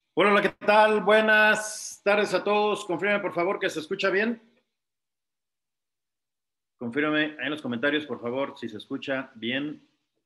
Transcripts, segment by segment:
Hola, ¿qué tal? Buenas tardes a todos. Confírmame, por favor, que se escucha bien. Confírmame ahí en los comentarios, por favor, si se escucha bien.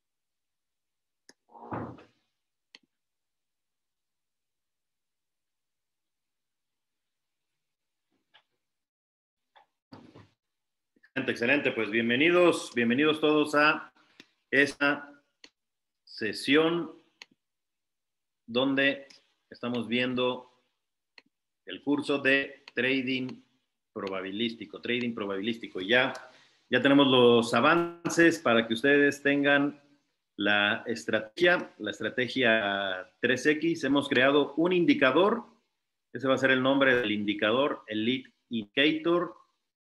Excelente, excelente. Pues bienvenidos todos a esta sesión donde estamos viendo el curso de trading probabilístico. Ya tenemos los avances para que ustedes tengan la estrategia 3X. Hemos creado un indicador. Ese va a ser el nombre del indicador, el Lead Indicator.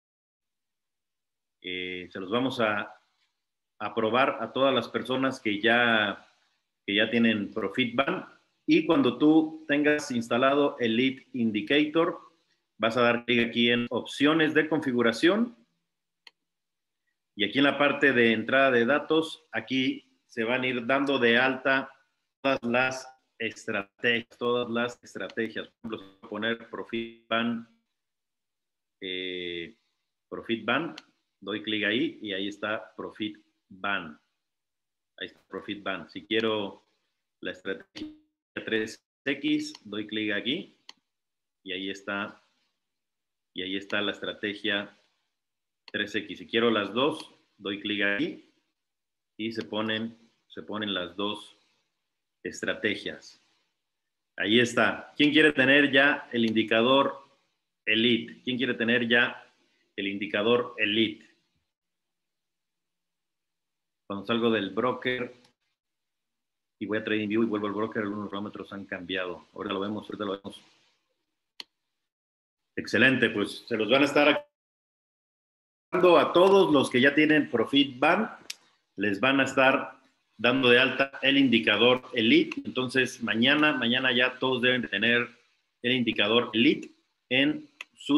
Se los vamos a probar a todas las personas que ya tienen ProfitBan. Y cuando tú tengas instalado el Lead Indicator, vas a dar clic aquí en opciones de configuración. Y aquí en la parte de entrada de datos, aquí se van a ir dando de alta todas las estrategias. Por ejemplo, voy a poner ProfitBan, doy clic ahí y ahí está ProfitBan. Ahí está ProfitBan. Si quiero la estrategia 3X, doy clic aquí y ahí está la estrategia 3X. Si quiero las dos, doy clic ahí y se ponen las dos estrategias. Ahí está. ¿Quién quiere tener ya el indicador Elite? ¿Quién quiere tener ya el indicador Elite? Cuando salgo del broker y voy a TradingView y vuelvo al broker, algunos parámetros han cambiado. Ahorita lo vemos. Excelente, pues se los van a estar dando a todos los que ya tienen ProfitBan. Les van a estar dando de alta el indicador Elite. Entonces, mañana ya todos deben de tener el indicador Elite en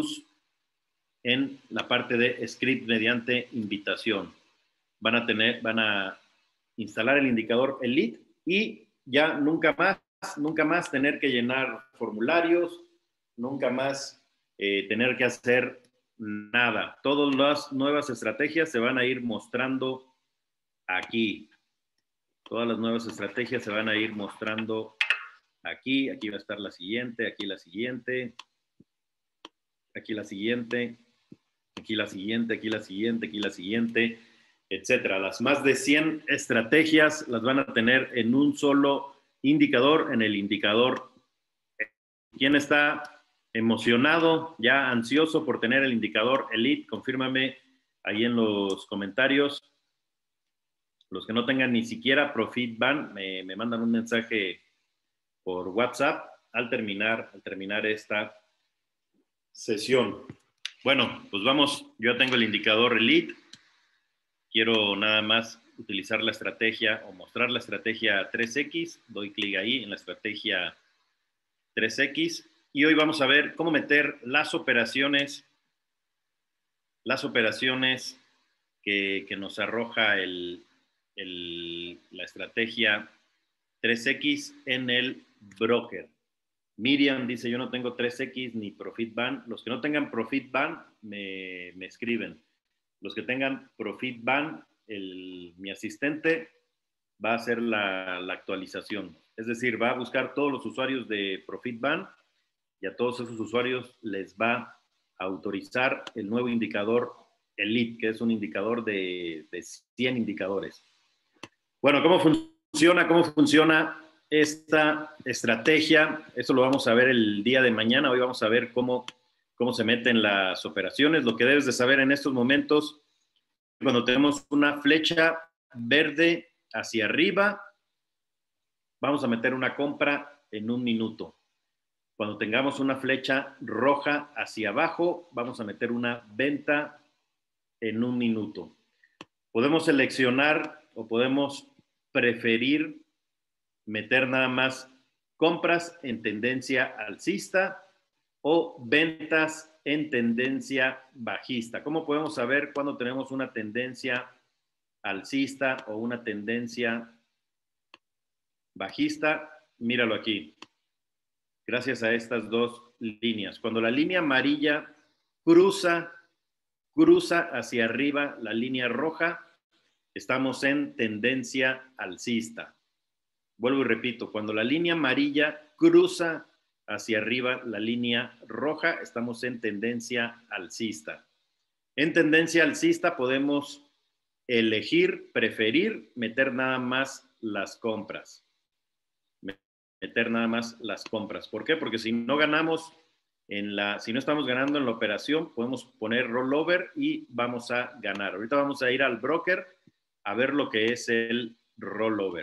la parte de script mediante invitación. Van a instalar el indicador Elite y ya nunca más tener que llenar formularios, nunca más tener que hacer nada. Todas las nuevas estrategias se van a ir mostrando aquí. Todas las nuevas estrategias se van a ir mostrando aquí. Aquí va a estar la siguiente, aquí la siguiente, aquí la siguiente, aquí la siguiente, aquí la siguiente, aquí la siguiente, etcétera. Las más de 100 estrategias las van a tener en un solo indicador, en el indicador. ¿Quién está emocionado, ya ansioso por tener el indicador Elite? Confírmame ahí en los comentarios. Los que no tengan ni siquiera ProfitBan, me mandan un mensaje por WhatsApp al terminar esta sesión. Bueno, pues vamos. Yo tengo el indicador Elite. Quiero nada más utilizar la estrategia o mostrar la estrategia 3X. Doy clic ahí en la estrategia 3X. Y hoy vamos a ver cómo meter las operaciones que nos arroja la estrategia 3X en el broker. Miriam dice, yo no tengo 3X ni ProfitBan. Los que no tengan ProfitBan me escriben. Los que tengan ProfitBan, mi asistente va a hacer la actualización. Es decir, va a buscar todos los usuarios de ProfitBan y a todos esos usuarios les va a autorizar el nuevo indicador Elite, que es un indicador de 100 indicadores. Bueno, ¿cómo funciona esta estrategia? Eso lo vamos a ver el día de mañana. Hoy vamos a ver cómo se meten las operaciones. Lo que debes de saber en estos momentos, cuando tenemos una flecha verde hacia arriba, vamos a meter una compra en 1 minuto. Cuando tengamos una flecha roja hacia abajo, vamos a meter una venta en 1 minuto. Podemos seleccionar o podemos preferir meter nada más compras en tendencia alcista o ventas en tendencia bajista. ¿Cómo podemos saber cuándo tenemos una tendencia alcista o una tendencia bajista? Míralo aquí. gracias a estas dos líneas. Cuando la línea amarilla cruza hacia arriba la línea roja, estamos en tendencia alcista. Vuelvo y repito, cuando la línea amarilla cruza hacia arriba la línea roja, estamos en tendencia alcista. En tendencia alcista podemos elegir, preferir, meter nada más las compras. Meter nada más las compras. ¿Por qué? Porque si no ganamos si no estamos ganando en la operación, podemos poner rollover y vamos a ganar. Ahorita vamos a ir al broker a ver lo que es el rollover.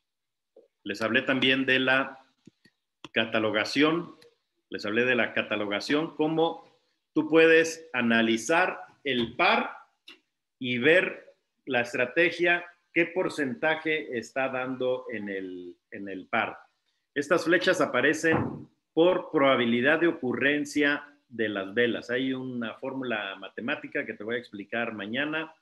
Les hablé también de la catalogación. Les hablé de la catalogación, cómo tú puedes analizar el par y ver la estrategia, qué porcentaje está dando en el par. Estas flechas aparecen por probabilidad de ocurrencia de las velas. Hay una fórmula matemática que te voy a explicar mañana,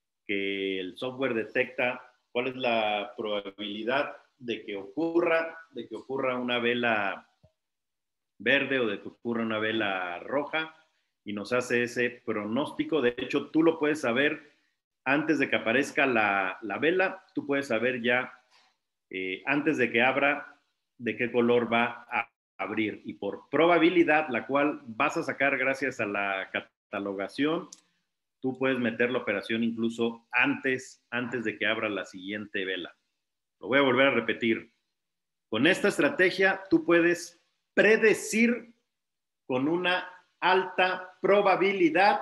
que el software detecta cuál es la probabilidad de que ocurra una vela verde o de que ocurra una vela roja, y nos hace ese pronóstico. De hecho, tú lo puedes saber antes de que aparezca la vela. Tú puedes saber ya antes de que abra de qué color va a abrir, y por probabilidad, la cual vas a sacar gracias a la catalogación, tú puedes meter la operación incluso antes de que abra la siguiente vela. Lo voy a volver a repetir. Con esta estrategia tú puedes predecir con una alta probabilidad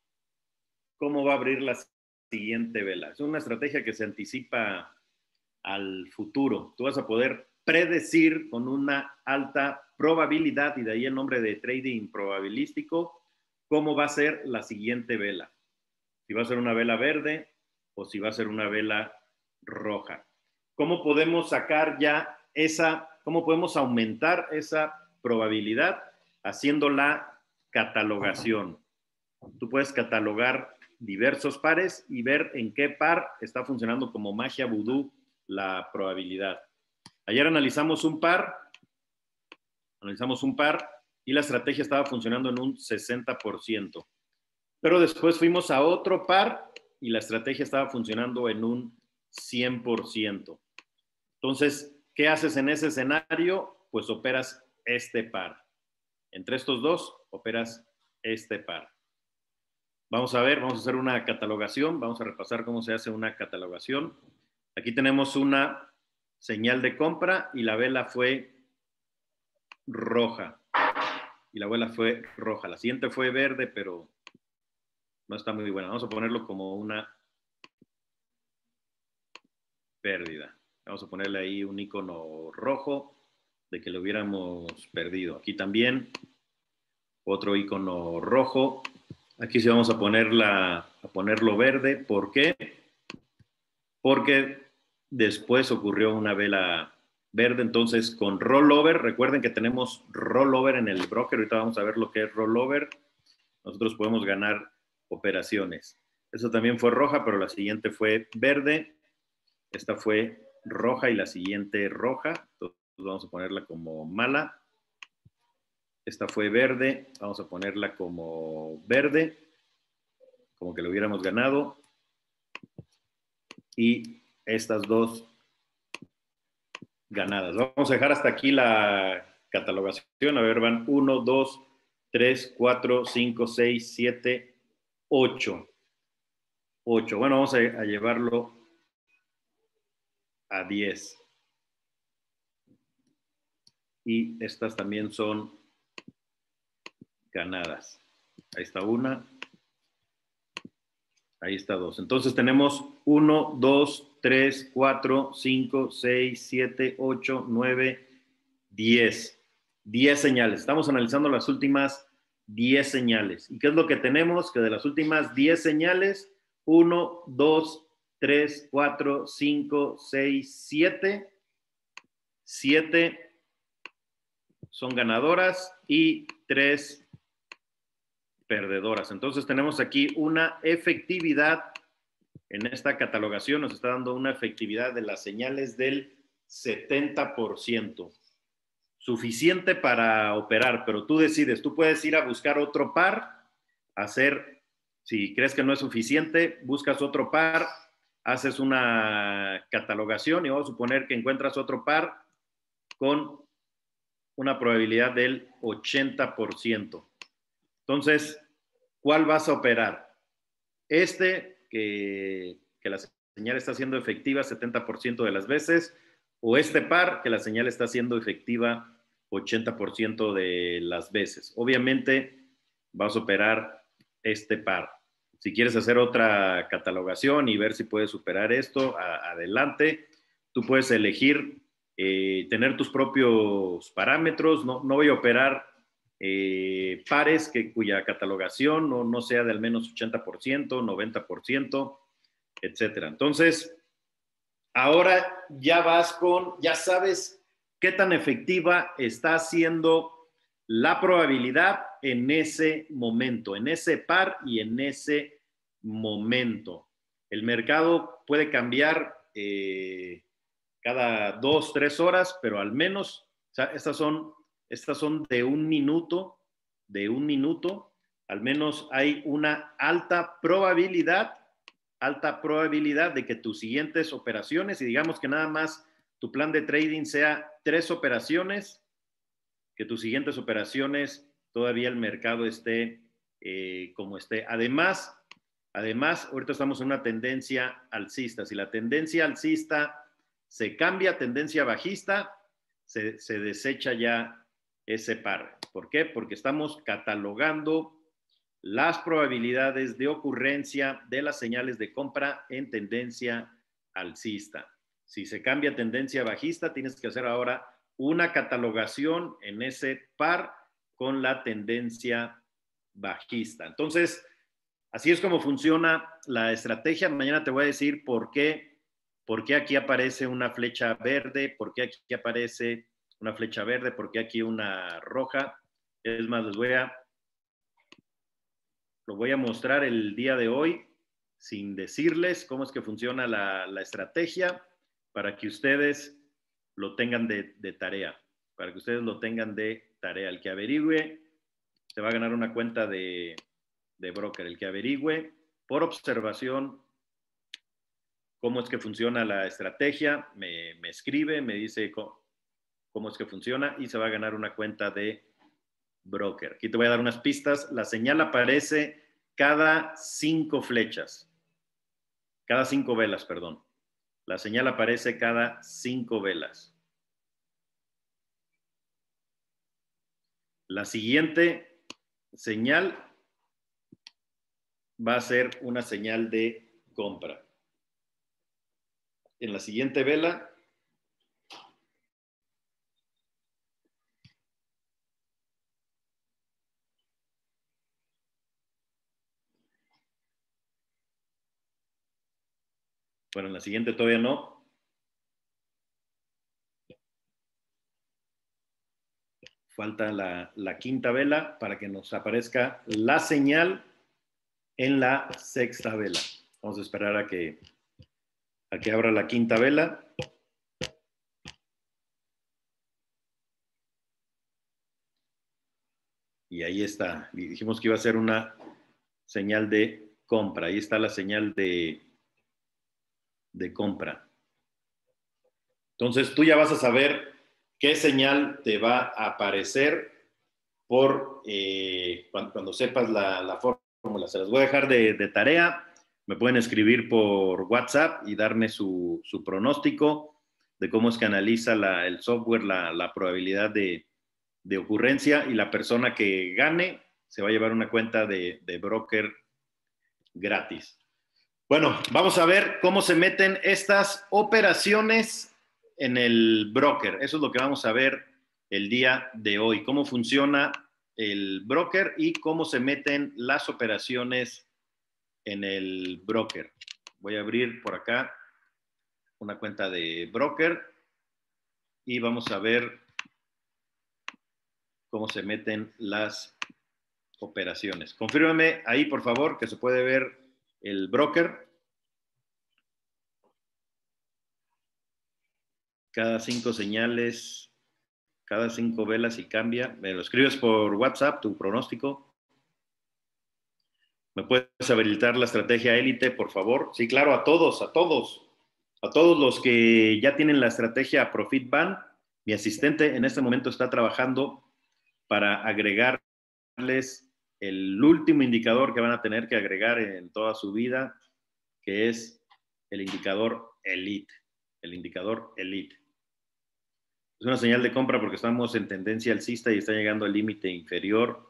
cómo va a abrir la siguiente vela. Es una estrategia que se anticipa al futuro. Tú vas a poder predecir con una alta probabilidad, y de ahí el nombre de trading probabilístico, cómo va a ser la siguiente vela. Si va a ser una vela verde o si va a ser una vela roja. ¿Cómo podemos sacar ya cómo podemos aumentar esa probabilidad? Haciendo la catalogación. Tú puedes catalogar diversos pares y ver en qué par está funcionando como magia vudú la probabilidad. Ayer analizamos un par y la estrategia estaba funcionando en un 60%. Pero después fuimos a otro par y la estrategia estaba funcionando en un 100%. Entonces, ¿qué haces en ese escenario? Pues operas este par. Entre estos dos, operas este par. Vamos a ver, vamos a hacer una catalogación. Vamos a repasar cómo se hace una catalogación. Aquí tenemos una señal de compra y la vela fue roja. La siguiente fue verde, pero no está muy buena. Vamos a ponerlo como una pérdida. Vamos a ponerle ahí un icono rojo de que lo hubiéramos perdido. Aquí también otro icono rojo. Aquí sí vamos a ponerlo verde. ¿Por qué? Porque después ocurrió una vela verde. Entonces, con rollover, recuerden que tenemos rollover en el broker. Ahorita vamos a ver lo que es rollover. Nosotros podemos ganar operaciones. Eso también fue roja, pero la siguiente fue verde. Esta fue roja y la siguiente roja. Entonces vamos a ponerla como mala. Esta fue verde. Vamos a ponerla como verde, como que lo hubiéramos ganado. Y estas dos ganadas. Vamos a dejar hasta aquí la catalogación. A ver, van 1, 2, 3, 4, 5, 6, 7, 8. 8. Bueno, vamos a llevarlo a 10. Y estas también son ganadas. Ahí está una. Ahí está dos. Entonces tenemos 1, 2, 3, 4, 5, 6, 7, 8, 9, 10. 10 señales. Estamos analizando las últimas 10 señales. ¿Y qué es lo que tenemos? Que de las últimas 10 señales, 1, 2, 3, 4, 5, 6, 7. 7 son ganadoras y 3 perdedoras. Entonces tenemos aquí una efectividad en esta catalogación, nos está dando una efectividad de las señales del 70%. suficiente para operar, pero tú decides, tú puedes ir a buscar otro par, hacer, si crees que no es suficiente, buscas otro par, haces una catalogación y vamos a suponer que encuentras otro par con una probabilidad del 80%. Entonces, ¿cuál vas a operar? Que la señal está siendo efectiva 70% de las veces, o este par, que la señal está siendo efectiva 80% de las veces. Obviamente, vas a operar este par. Si quieres hacer otra catalogación y ver si puedes superar esto, adelante. Tú puedes elegir tener tus propios parámetros. No voy a operar pares cuya catalogación no sea de al menos 80%, 90%, etcétera. Entonces, ahora ya sabes qué tan efectiva está siendo la probabilidad en ese momento, en ese par y en ese momento. El mercado puede cambiar cada 2, 3 horas, pero al menos, o sea, estas son de un minuto, al menos hay una alta probabilidad de que tus siguientes operaciones, y digamos que nada más tu plan de trading sea 3 operaciones, que tus siguientes operaciones todavía el mercado esté como esté. Además, ahorita estamos en una tendencia alcista. Si la tendencia alcista se cambia a tendencia bajista, se desecha ya ese par. ¿Por qué? Porque estamos catalogando las probabilidades de ocurrencia de las señales de compra en tendencia alcista. Si se cambia a tendencia bajista, tienes que hacer ahora una catalogación en ese par con la tendencia bajista. Entonces, así es como funciona la estrategia. Mañana te voy a decir por qué aquí aparece una flecha verde, por qué aquí aparece una flecha verde, por qué aquí una roja. Es más, lo voy a mostrar el día de hoy sin decirles cómo es que funciona la estrategia para que ustedes lo tengan de tarea. El que averigüe se va a ganar una cuenta de broker. El que averigüe por observación cómo es que funciona la estrategia, me escribe, me dice cómo es que funciona y se va a ganar una cuenta de broker. Aquí te voy a dar unas pistas. La señal aparece cada 5 flechas. Cada 5 velas, perdón. La señal aparece cada 5 velas. La siguiente señal va a ser una señal de compra. En la siguiente vela bueno, en la siguiente todavía no. Falta la quinta vela para que nos aparezca la señal en la sexta vela. Vamos a esperar a que abra la quinta vela. Y ahí está. Y dijimos que iba a ser una señal de compra. Ahí está la señal de compra. Entonces tú ya vas a saber qué señal te va a aparecer cuando sepas la fórmula. Se las voy a dejar de tarea. Me pueden escribir por WhatsApp y darme su pronóstico de cómo es que analiza el software la probabilidad de ocurrencia, y la persona que gane se va a llevar una cuenta de broker gratis. Bueno, vamos a ver cómo se meten estas operaciones en el broker. Eso es lo que vamos a ver el día de hoy. Cómo funciona el broker y cómo se meten las operaciones en el broker. Voy a abrir por acá una cuenta de broker y vamos a ver cómo se meten las operaciones. Confírmame ahí, por favor, que se puede ver el broker. Cada 5 señales cada 5 velas y cambia. Me lo escribes por WhatsApp, tu pronóstico. ¿Me puedes habilitar la estrategia élite, por favor? Sí, claro, a todos los que ya tienen la estrategia Profit Ban. Mi asistente en este momento está trabajando para agregarles el último indicador que van a tener que agregar en toda su vida, que es el indicador Elite. El indicador Elite. Es una señal de compra porque estamos en tendencia alcista y está llegando al límite inferior.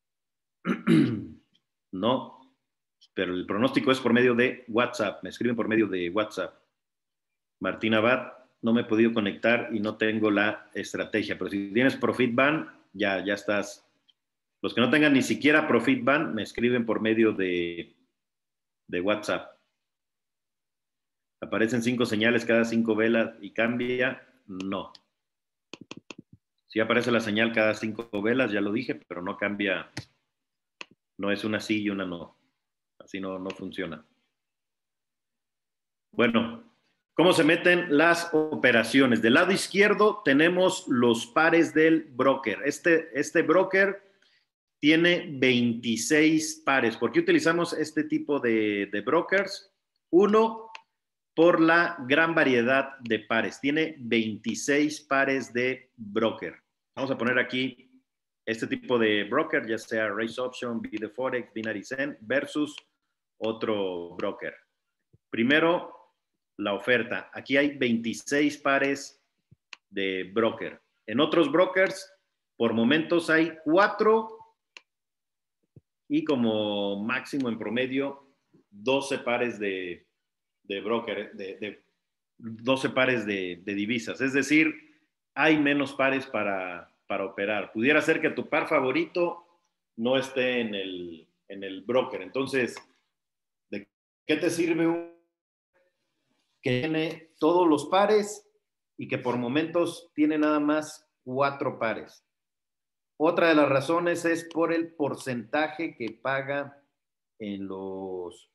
No, pero el pronóstico es por medio de WhatsApp. Me escriben por medio de WhatsApp. Martín Abad, no me he podido conectar y no tengo la estrategia. Pero si tienes Profit Ban, ya estás. Los que no tengan ni siquiera Profit Ban, me escriben por medio de WhatsApp. ¿Aparecen 5 señales cada 5 velas y cambia? No. Sí aparece la señal cada 5 velas, ya lo dije, pero no cambia. No es una sí y una no. Así no funciona. Bueno, ¿cómo se meten las operaciones? Del lado izquierdo tenemos los pares del broker. Este broker tiene 26 pares. ¿Por qué utilizamos este tipo de brokers? Uno, por la gran variedad de pares. Tiene 26 pares de broker. Vamos a poner aquí este tipo de broker, ya sea Race Option, BD Forex, Binary Zen, versus otro broker. Primero, la oferta. Aquí hay 26 pares de broker. En otros brokers, por momentos hay 4 y como máximo en promedio 12 pares de broker, 12 pares de divisas. Es decir, hay menos pares para operar. Pudiera ser que tu par favorito no esté en el broker. Entonces, ¿de qué te sirve un que tiene todos los pares y que por momentos tiene nada más 4 pares? Otra de las razones es por el porcentaje que paga en los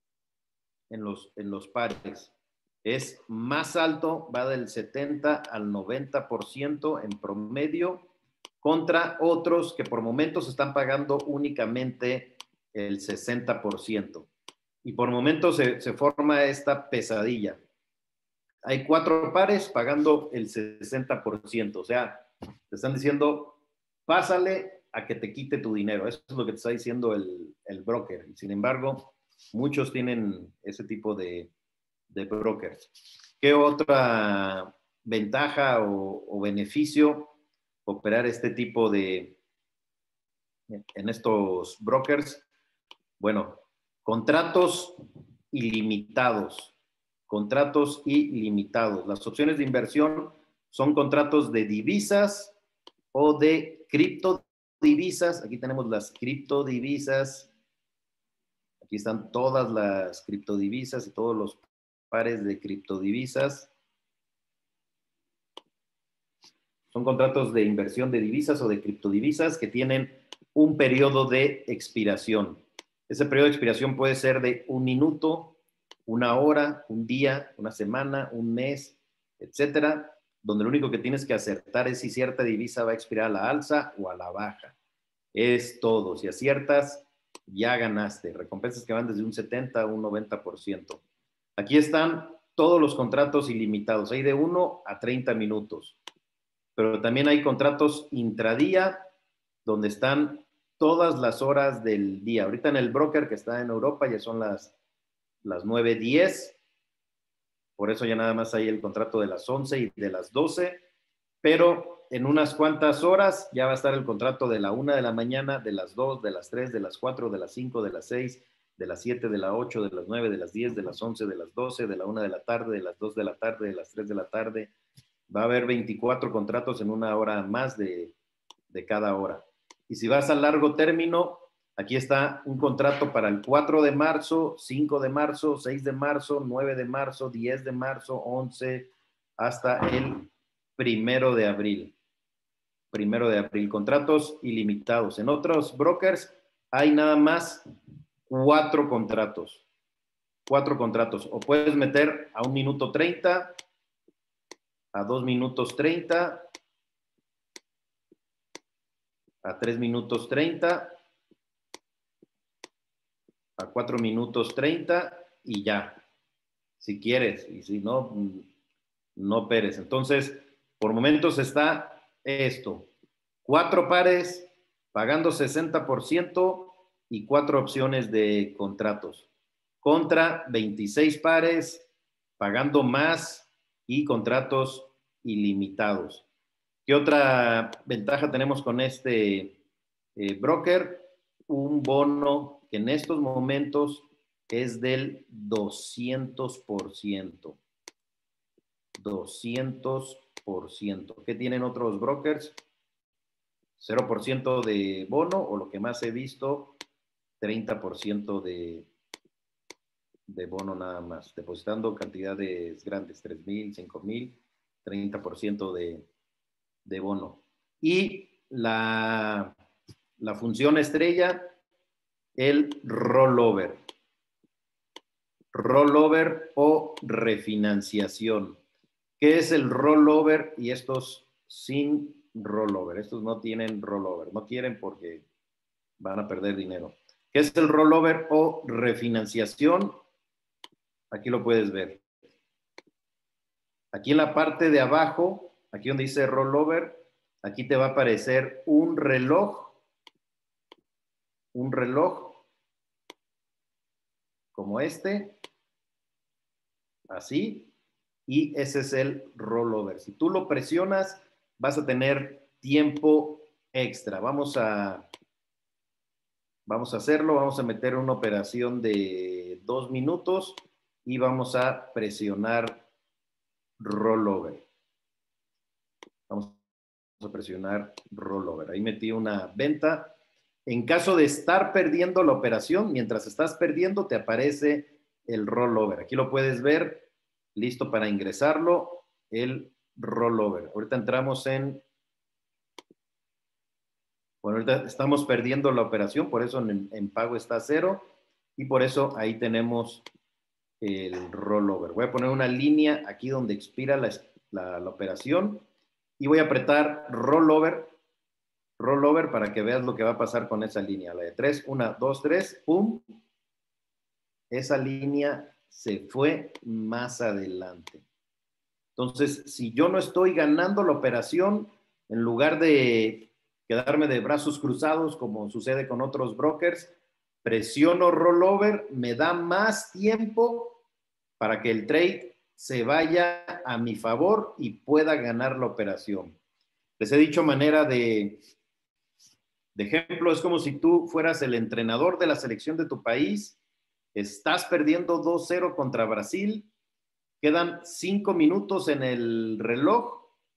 pares. Es más alto, va del 70 al 90% en promedio, contra otros que por momentos están pagando únicamente el 60%. Y por momentos se forma esta pesadilla. Hay 4 pares pagando el 60%. O sea, te están diciendo, pásale a que te quite tu dinero. Eso es lo que te está diciendo el broker. Y sin embargo, muchos tienen ese tipo de brokers. ¿Qué otra ventaja o beneficio operar este tipo en estos brokers? Bueno, contratos ilimitados. Contratos ilimitados. Las opciones de inversión son contratos de divisas o de criptodivisas. Aquí tenemos las criptodivisas. Aquí están todas las criptodivisas y todos los pares de criptodivisas. Son contratos de inversión de divisas o de criptodivisas que tienen un periodo de expiración. Ese periodo de expiración puede ser de 1 minuto, 1 hora, 1 día, 1 semana, 1 mes, etcétera, donde lo único que tienes que acertar es si cierta divisa va a expirar a la alza o a la baja. Es todo. Si aciertas, ya ganaste. Recompensas que van desde un 70 a un 90%. Aquí están todos los contratos ilimitados. Hay de 1 a 30 minutos. Pero también hay contratos intradía, donde están todas las horas del día. Ahorita en el broker que está en Europa ya son las 9:10. Por eso ya nada más hay el contrato de las 11 y de las 12. Pero en unas cuantas horas ya va a estar el contrato de la 1 de la mañana, de las 2, de las 3, de las 4, de las 5, de las 6, de las 7, de las 8, de las 9, de las 10, de las 11, de las 12, de la 1 de la tarde, de las 2 de la tarde, de las 3 de la tarde. Va a haber 24 contratos en 1 hora más de cada hora. Y si vas a largo término, aquí está un contrato para el 4 de marzo, 5 de marzo, 6 de marzo, 9 de marzo, 10 de marzo, 11, hasta el 1 de abril. 1 de abril. Contratos ilimitados. En otros brokers hay nada más 4 contratos. 4 contratos. O puedes meter a 1 minuto 30, a 2 minutos 30, a 3 minutos 30, a 4 minutos 30 y ya, si quieres, y si no, no operes. Entonces, por momentos está esto, 4 pares pagando 60% y 4 opciones de contratos, contra 26 pares pagando más y contratos ilimitados. ¿Qué otra ventaja tenemos con este broker? Un bono que en estos momentos es del 200%. 200%. ¿Qué tienen otros brokers? 0% de bono, o lo que más he visto, 30% de bono nada más, depositando cantidades grandes, 3,000, 5,000, 30% de bono. Y la función estrella, el rollover. Rollover o refinanciación. ¿Qué es el rollover? Y estos sin rollover. Estos no tienen rollover. No quieren porque van a perder dinero. ¿Qué es el rollover o refinanciación? Aquí lo puedes ver. Aquí en la parte de abajo, aquí donde dice rollover, aquí te va a aparecer un reloj como este, así, y ese es el rollover. Si tú lo presionas, vas a tener tiempo extra. Vamos a hacerlo, vamos a meter una operación de 2 minutos y vamos a presionar rollover. Vamos a presionar rollover. Ahí metí una venta. En caso de estar perdiendo la operación, mientras estás perdiendo, te aparece el rollover. Aquí lo puedes ver, listo para ingresarlo, el rollover. Ahorita entramos en... Bueno, ahorita estamos perdiendo la operación, por eso en pago está 0 y por eso ahí tenemos el rollover. Voy a poner una línea aquí donde expira la operación y voy a apretar rollover para que veas lo que va a pasar con esa línea. La de 3, 1, 2, 3, ¡pum! Esa línea se fue más adelante. Entonces, si yo no estoy ganando la operación, en lugar de quedarme de brazos cruzados como sucede con otros brokers, presiono rollover, me da más tiempo para que el trade se vaya a mi favor y pueda ganar la operación. Les he dicho manera de ejemplo, es como si tú fueras el entrenador de la selección de tu país, estás perdiendo 2-0 contra Brasil, quedan 5 minutos en el reloj,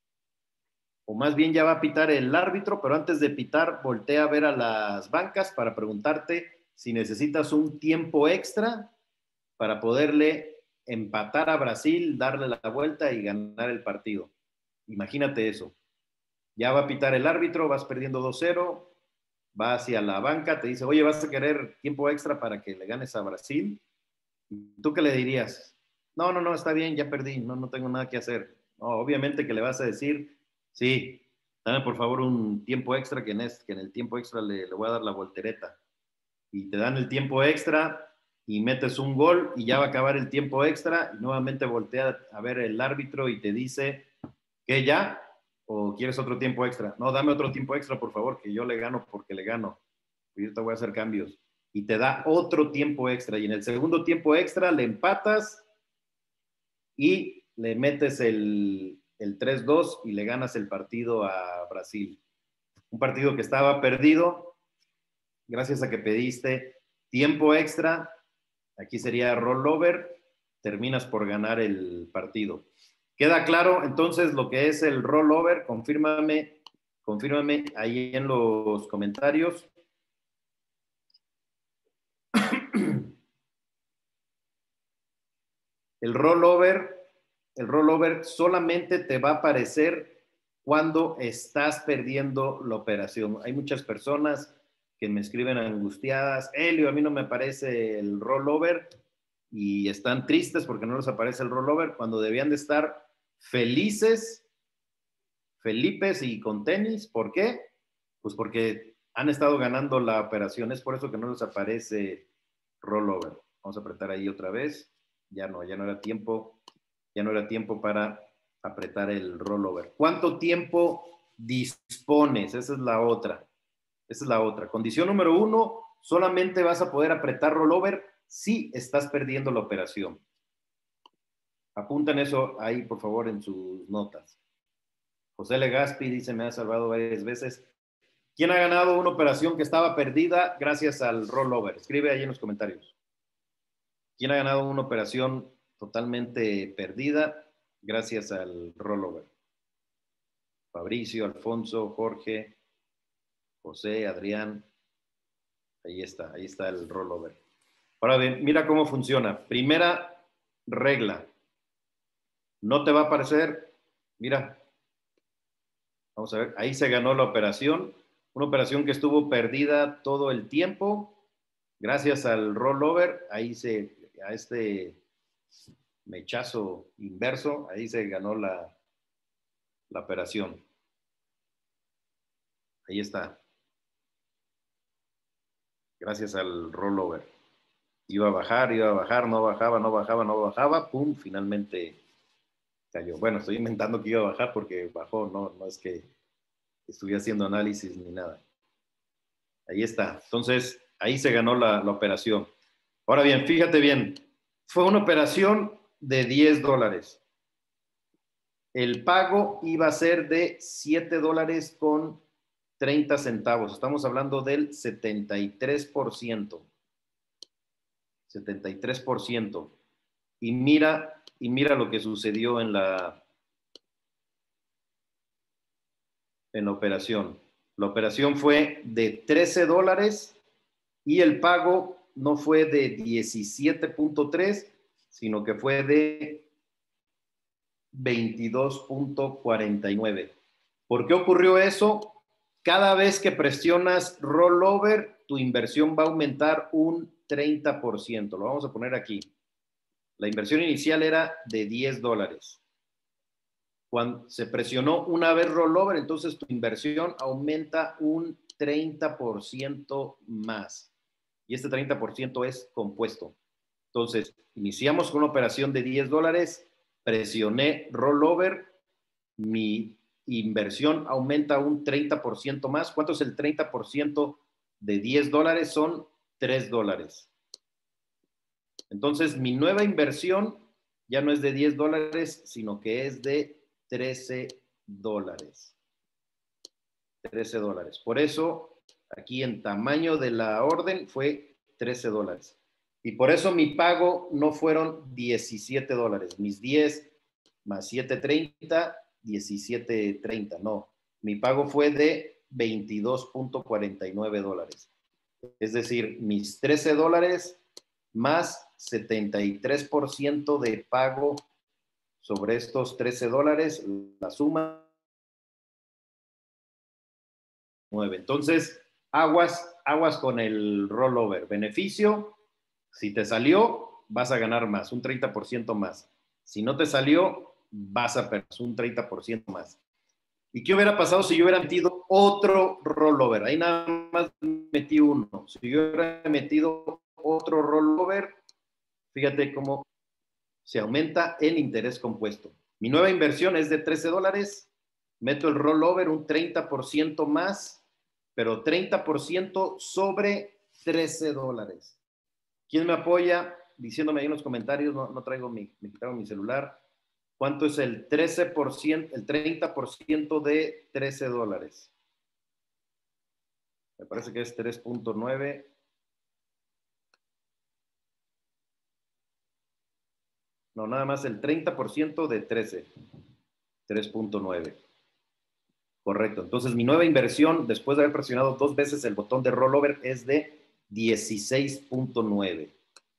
o más bien ya va a pitar el árbitro, pero antes de pitar, voltea a ver a las bancas para preguntarte si necesitas un tiempo extra para poderle empatar a Brasil, darle la vuelta y ganar el partido. Imagínate eso. Ya va a pitar el árbitro, vas perdiendo 2-0, va hacia la banca, te dice, oye, ¿vas a querer tiempo extra para que le ganes a Brasil? ¿Tú qué le dirías? No, está bien, ya perdí, no tengo nada que hacer. No, obviamente que le vas a decir, sí, dame por favor un tiempo extra, que en el tiempo extra le voy a dar la voltereta. Y te dan el tiempo extra y metes un gol y ya va a acabar el tiempo extra y nuevamente voltea a ver el árbitro y te dice, ¿qué ya? ¿O quieres otro tiempo extra? No, dame otro tiempo extra, por favor, que yo le gano porque le gano. Y yo te voy a hacer cambios. Y te da otro tiempo extra. Y en el segundo tiempo extra le empatas y le metes el 3-2 y le ganas el partido a Brasil. Un partido que estaba perdido, gracias a que pediste tiempo extra, aquí sería rollover, terminas por ganar el partido. ¿Queda claro entonces lo que es el rollover? Confírmame ahí en los comentarios. El rollover solamente te va a aparecer cuando estás perdiendo la operación. Hay muchas personas que me escriben angustiadas, Elio, a mí no me aparece el rollover, y están tristes porque no les aparece el rollover, cuando debían de estar felices y con tenis. ¿Por qué? Pues porque han estado ganando la operación, es por eso que no les aparece rollover. Vamos a apretar ahí otra vez. Ya no era tiempo, para apretar el rollover. ¿Cuánto tiempo dispones? Esa es la otra. Condición número 1, solamente vas a poder apretar rollover si estás perdiendo la operación. Apuntan eso ahí, por favor, en sus notas. José Legaspi dice, me ha salvado varias veces. ¿Quién ha ganado una operación que estaba perdida gracias al rollover? Escribe ahí en los comentarios. ¿Quién ha ganado una operación totalmente perdida gracias al rollover? Fabricio, Alfonso, Jorge, José, Adrián. Ahí está el rollover. Ahora bien, mira cómo funciona. Primera regla. No te va a aparecer, mira, vamos a ver, ahí se ganó la operación. Una operación que estuvo perdida todo el tiempo. Gracias al rollover, a este mechazo inverso, ahí se ganó la operación. Ahí está. Gracias al rollover. Iba a bajar, no bajaba, pum, finalmente cayó. Bueno, estoy inventando que iba a bajar porque bajó, no es que estuviera haciendo análisis ni nada. Ahí está. Entonces, ahí se ganó la operación. Ahora bien, fíjate bien, fue una operación de $10. El pago iba a ser de $7.30. Estamos hablando del 73%. 73%. Y mira lo que sucedió en la operación. La operación fue de $13 y el pago no fue de 17.3, sino que fue de 22.49. ¿Por qué ocurrió eso? Cada vez que presionas rollover, tu inversión va a aumentar un 30%. Lo vamos a poner aquí. La inversión inicial era de $10. Cuando se presionó una vez rollover, entonces tu inversión aumenta un 30% más. Y este 30% es compuesto. Entonces, iniciamos con una operación de $10, presioné rollover, mi inversión aumenta un 30% más. ¿Cuánto es el 30% de $10? Son $3. Entonces, mi nueva inversión ya no es de $10, sino que es de $13. $13. Por eso, aquí en tamaño de la orden fue $13. Y por eso mi pago no fueron $17. Mis 10 más 7.30, 17.30. No, mi pago fue de $22.49. Es decir, mis $13 más 73% de pago sobre estos $13, la suma 9. Entonces, aguas con el rollover. Beneficio, si te salió, vas a ganar más, un 30% más. Si no te salió, vas a perder un 30% más. ¿Y qué hubiera pasado si yo hubiera metido otro rollover? Ahí nada más metí uno. Si yo hubiera metido otro rollover, fíjate cómo se aumenta el interés compuesto. Mi nueva inversión es de $13, meto el rollover un 30% más, pero 30% sobre $13. ¿Quién me apoya? Diciéndome ahí en los comentarios, no traigo me quitaron mi celular. ¿Cuánto es el 13%, el 30% de $13? Me parece que es 3.9. No, nada más el 30% de 13. 3.9. Correcto. Entonces, mi nueva inversión, después de haber presionado 2 veces el botón de rollover, es de 16.9.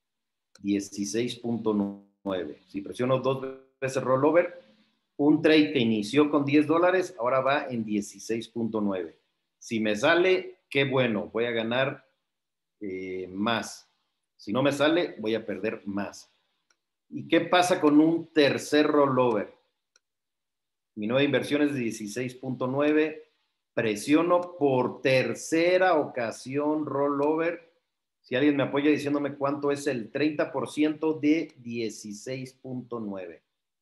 16.9. Si presiono 2 veces rollover, un trade que inició con $10, ahora va en 16.9. Si me sale, qué bueno, voy a ganar más. Si no me sale, voy a perder más. ¿Y qué pasa con un tercer rollover? Mi nueva inversión es de 16.9, Presiono por tercera ocasión rollover. Si alguien me apoya diciéndome cuánto es el 30% de 16.9.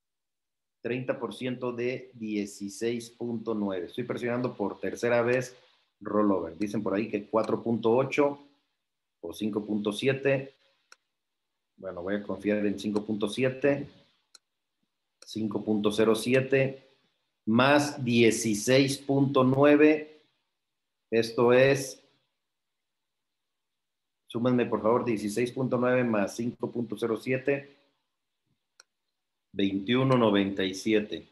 30% de 16.9. Estoy presionando por tercera vez rollover. Dicen por ahí que 4.8 o 5.7. Bueno, voy a confiar en 5.7. 5.07 más 16.9. Esto es, súmenme por favor, 16.9 más 5.07. 21.97.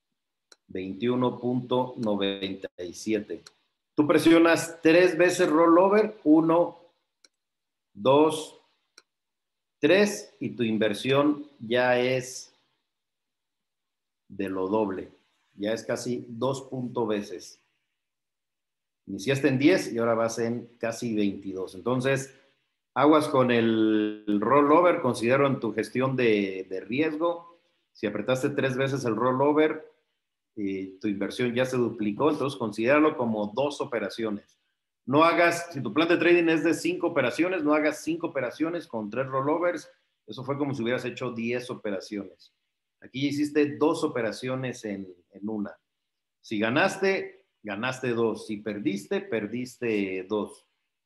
21.97. Tú presionas 3 veces rollover, 1, 2, 3, y tu inversión ya es de lo doble. Ya es casi 2 veces. Iniciaste en 10 y ahora vas en casi 22. Entonces, aguas con el rollover, considero en tu gestión de riesgo. Si apretaste 3 veces el rollover, tu inversión ya se duplicó, entonces considéralo como 2 operaciones. No hagas, si tu plan de trading es de 5 operaciones, no hagas 5 operaciones con 3 rollovers. Eso fue como si hubieras hecho 10 operaciones. Aquí hiciste 2 operaciones en una. Si ganaste, ganaste 2. Si perdiste, perdiste 2.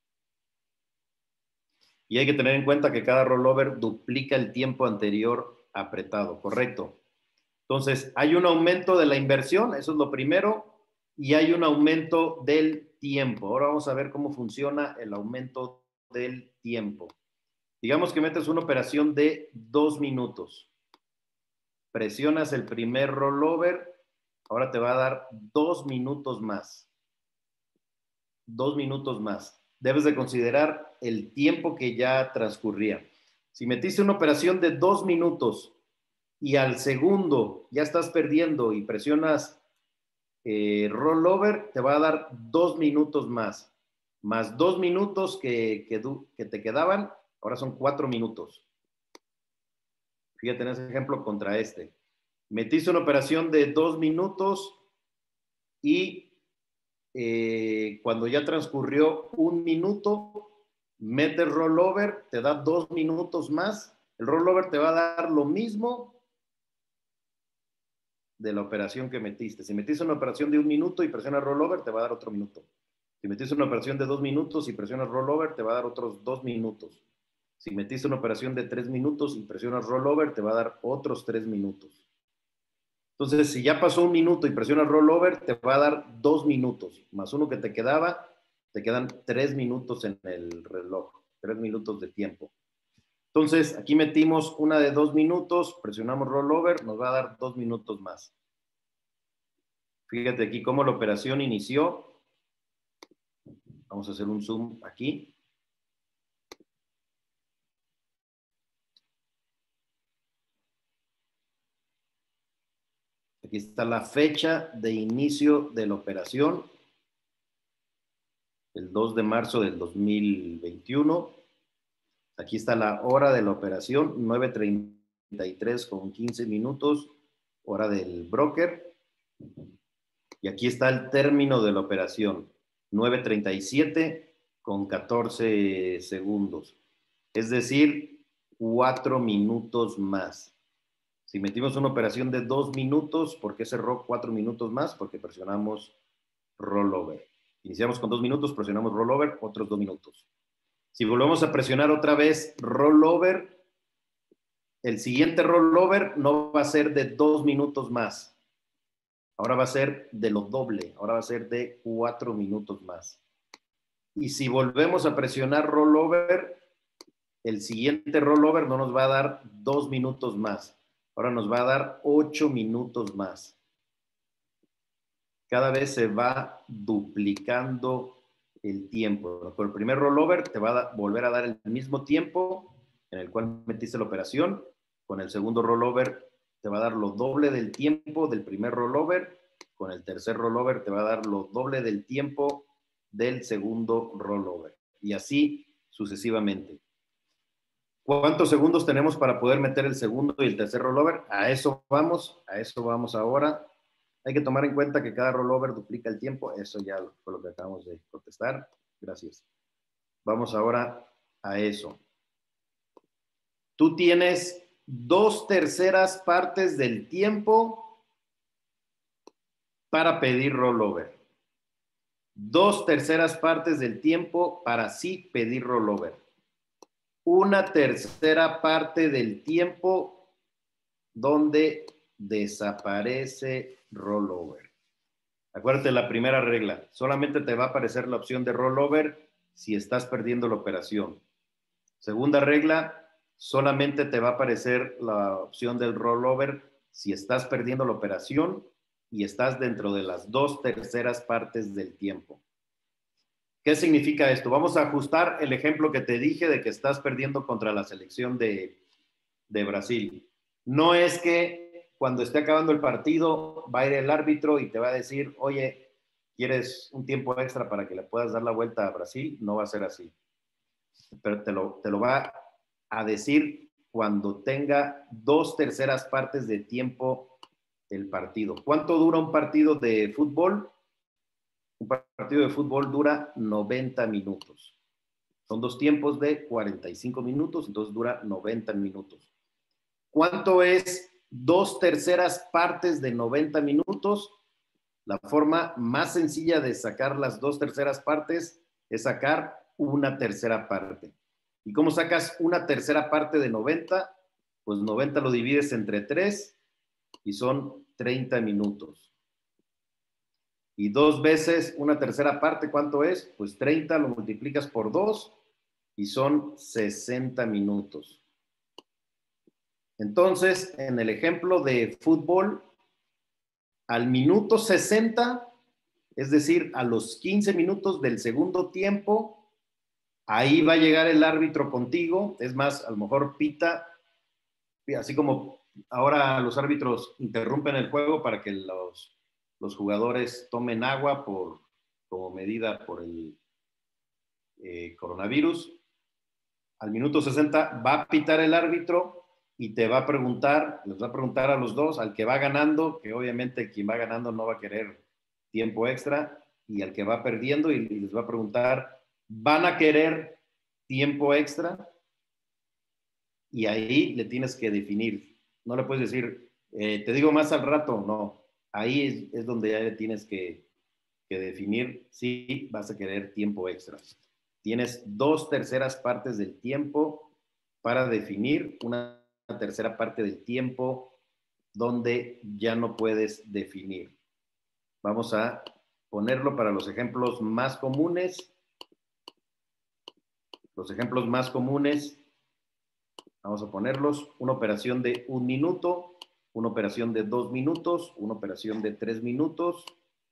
Y hay que tener en cuenta que cada rollover duplica el tiempo anterior apretado, ¿correcto? Entonces, hay un aumento de la inversión, eso es lo primero, y hay un aumento del tiempo. Ahora vamos a ver cómo funciona el aumento del tiempo. Digamos que metes una operación de 2 minutos. Presionas el primer rollover, ahora te va a dar 2 minutos más. 2 minutos más. Debes de considerar el tiempo que ya transcurría. Si metiste una operación de 2 minutos y al segundo ya estás perdiendo y presionas rollover, te va a dar 2 minutos más. Más 2 minutos que te quedaban, ahora son 4 minutos. Fíjate en ese ejemplo contra este. Metiste una operación de 2 minutos y cuando ya transcurrió 1 minuto, metes rollover, te da 2 minutos más. El rollover te va a dar lo mismo de la operación que metiste. Si metiste una operación de 1 minuto y presionas rollover, te va a dar otro minuto. Si metiste una operación de 2 minutos y presionas rollover, te va a dar otros 2 minutos. Si metiste una operación de 3 minutos y presionas rollover, te va a dar otros 3 minutos. Entonces, si ya pasó 1 minuto y presionas rollover, te va a dar 2 minutos, más uno que te quedaba, te quedan 3 minutos en el reloj, 3 minutos de tiempo. Entonces, aquí metimos una de 2 minutos, presionamos rollover, nos va a dar 2 minutos más. Fíjate aquí cómo la operación inició. Vamos a hacer un zoom aquí. Aquí está la fecha de inicio de la operación, el 2 de marzo del 2021. Aquí está la hora de la operación, 9:33 con 15 minutos, hora del broker. Y aquí está el término de la operación, 9:37 con 14 segundos. Es decir, 4 minutos más. Si metimos una operación de 2 minutos, ¿por qué cerró 4 minutos más? Porque presionamos rollover. Iniciamos con 2 minutos, presionamos rollover, otros 2 minutos. Si volvemos a presionar otra vez rollover, el siguiente rollover no va a ser de 2 minutos más. Ahora va a ser de lo doble. Ahora va a ser de 4 minutos más. Y si volvemos a presionar rollover, el siguiente rollover no nos va a dar 2 minutos más. Ahora nos va a dar 8 minutos más. Cada vez se va duplicando el tiempo. Con el primer rollover te va a volver a dar el mismo tiempo en el cual metiste la operación. Con el segundo rollover te va a dar lo doble del tiempo del primer rollover. Con el tercer rollover te va a dar lo doble del tiempo del segundo rollover. Y así sucesivamente. ¿Cuántos segundos tenemos para poder meter el segundo y el tercer rollover? A eso vamos ahora. Hay que tomar en cuenta que cada rollover duplica el tiempo. Eso ya fue lo que acabamos de contestar. Gracias. Vamos ahora a eso. Tú tienes 2/3 partes del tiempo para pedir rollover. 2/3 partes del tiempo para sí pedir rollover. 1/3 parte del tiempo donde desaparece rollover. Acuérdate la primera regla. Solamente te va a aparecer la opción de rollover si estás perdiendo la operación. Segunda regla, solamente te va a aparecer la opción del rollover si estás perdiendo la operación y estás dentro de las 2/3 partes del tiempo. ¿Qué significa esto? Vamos a ajustar el ejemplo que te dije de que estás perdiendo contra la selección de Brasil. No es que cuando esté acabando el partido va a ir el árbitro y te va a decir, oye, ¿quieres un tiempo extra para que le puedas dar la vuelta a Brasil? No va a ser así. Pero te lo va a decir cuando tenga 2/3 partes de tiempo el partido. ¿Cuánto dura un partido de fútbol? Un partido de fútbol dura 90 minutos. Son 2 tiempos de 45 minutos, entonces dura 90 minutos. ¿Cuánto es 2/3 partes de 90 minutos? La forma más sencilla de sacar las 2/3 partes es sacar 1/3 parte. ¿Y cómo sacas 1/3 parte de 90? Pues 90 lo divides entre 3 y son 30 minutos. Y 2 veces 1/3 parte, ¿cuánto es? Pues 30 lo multiplicas por 2 y son 60 minutos. Entonces, en el ejemplo de fútbol, al minuto 60, es decir, a los 15 minutos del segundo tiempo, ahí va a llegar el árbitro contigo. Es más, a lo mejor pita, así como ahora los árbitros interrumpen el juego para que los jugadores tomen agua como medida por el coronavirus. Al minuto 60 va a pitar el árbitro y te va a preguntar, les va a preguntar a los dos, al que va ganando, que obviamente quien va ganando no va a querer tiempo extra, y al que va perdiendo, y les va a preguntar, ¿van a querer tiempo extra? Y ahí le tienes que definir. No le puedes decir, te digo más al rato, no. Ahí es donde ya le tienes que definir si vas a querer tiempo extra. Tienes 2/3 partes del tiempo para definir, 1/3 parte del tiempo donde ya no puedes definir. Vamos a ponerlo para los ejemplos más comunes. Los ejemplos más comunes, vamos a ponerlos: una operación de 1 minuto, una operación de 2 minutos, una operación de 3 minutos,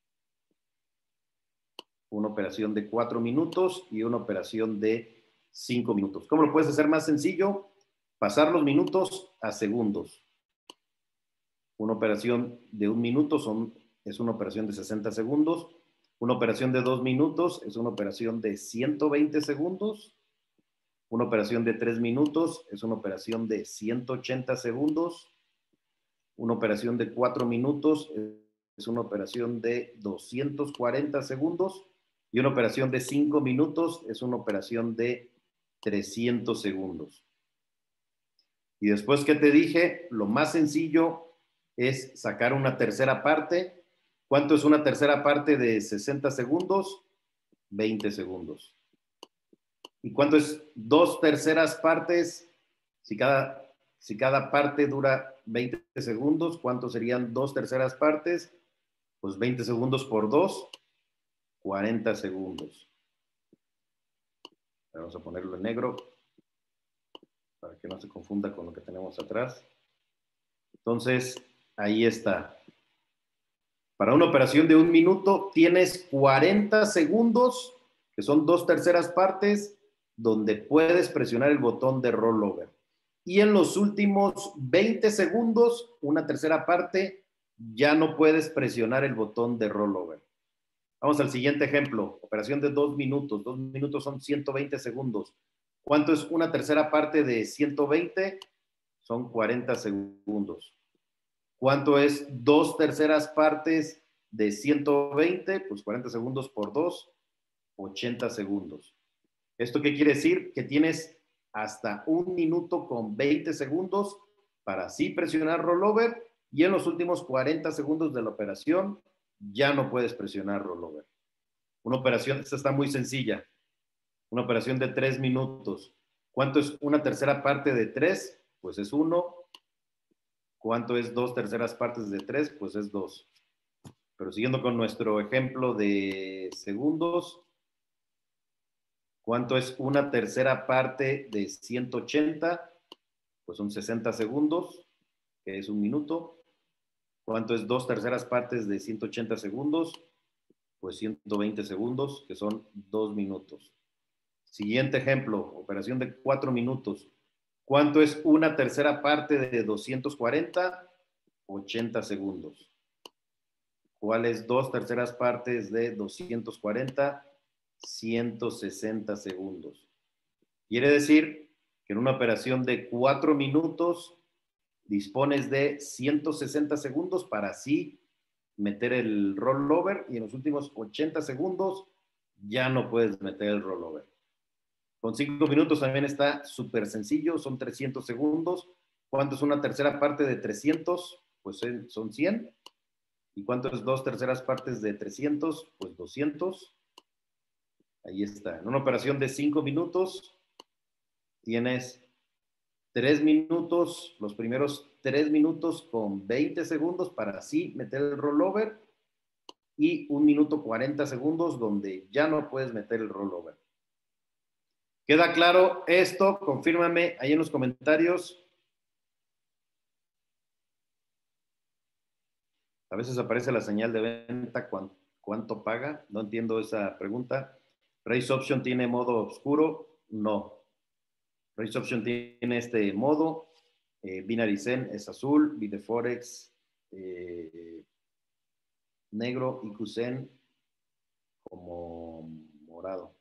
una operación de 4 minutos y una operación de 5 minutos. ¿Cómo lo puedes hacer más sencillo? Pasar los minutos a segundos. Una operación de 1 minuto es una operación de 60 segundos. Una operación de 2 minutos es una operación de 120 segundos. Una operación de 3 minutos es una operación de 180 segundos. Una operación de 4 minutos es una operación de 240 segundos. Y una operación de 5 minutos es una operación de 300 segundos. Y después que te dije, lo más sencillo es sacar 1/3 parte. ¿Cuánto es 1/3 parte de 60 segundos? 20 segundos. ¿Y cuánto es 2/3 partes? Si cada parte dura 20 segundos, ¿cuánto serían 2/3 partes? Pues 20 segundos por 2, 40 segundos. Vamos a ponerlo en negro para que no se confunda con lo que tenemos atrás. Entonces, ahí está. Para una operación de 1 minuto tienes 40 segundos, que son 2/3 partes, donde puedes presionar el botón de rollover. Y en los últimos 20 segundos, 1/3 parte, ya no puedes presionar el botón de rollover. Vamos al siguiente ejemplo. Operación de 2 minutos. 2 minutos son 120 segundos. ¿Cuánto es 1/3 parte de 120? Son 40 segundos. ¿Cuánto es 2/3 partes de 120? Pues 40 segundos por 2, 80 segundos. ¿Esto qué quiere decir? Que tienes hasta 1 minuto con 20 segundos para sí presionar rollover y en los últimos 40 segundos de la operación ya no puedes presionar rollover. Una operación, esta está muy sencilla, una operación de 3 minutos. ¿Cuánto es 1/3 parte de 3? Pues es 1. ¿Cuánto es 2/3 partes de 3? Pues es 2. Pero siguiendo con nuestro ejemplo de segundos, ¿cuánto es 1/3 parte de 180? Pues son 60 segundos, que es 1 minuto. ¿Cuánto es 2/3 partes de 180 segundos? Pues 120 segundos, que son 2 minutos. Siguiente ejemplo, operación de 4 minutos. ¿Cuánto es 1/3 parte de 240? 80 segundos. ¿Cuál es 2/3 partes de 240? 160 segundos. Quiere decir que en una operación de 4 minutos dispones de 160 segundos para así meter el rollover y en los últimos 80 segundos ya no puedes meter el rollover. Con 5 minutos también está súper sencillo, son 300 segundos. ¿Cuánto es 1/3 parte de 300? Pues son 100. ¿Y cuánto es 2/3 partes de 300? Pues 200. Ahí está. En una operación de 5 minutos tienes 3 minutos, los primeros 3 minutos con 20 segundos para así meter el rollover y 1 minuto 40 segundos donde ya no puedes meter el rollover. ¿Queda claro esto? Confírmame ahí en los comentarios. A veces aparece la señal de venta, ¿cuánto paga? No entiendo esa pregunta. Race Option tiene modo oscuro, no. Race Option tiene este modo. Binary Zen es azul, Bitforex negro y QZen como morado.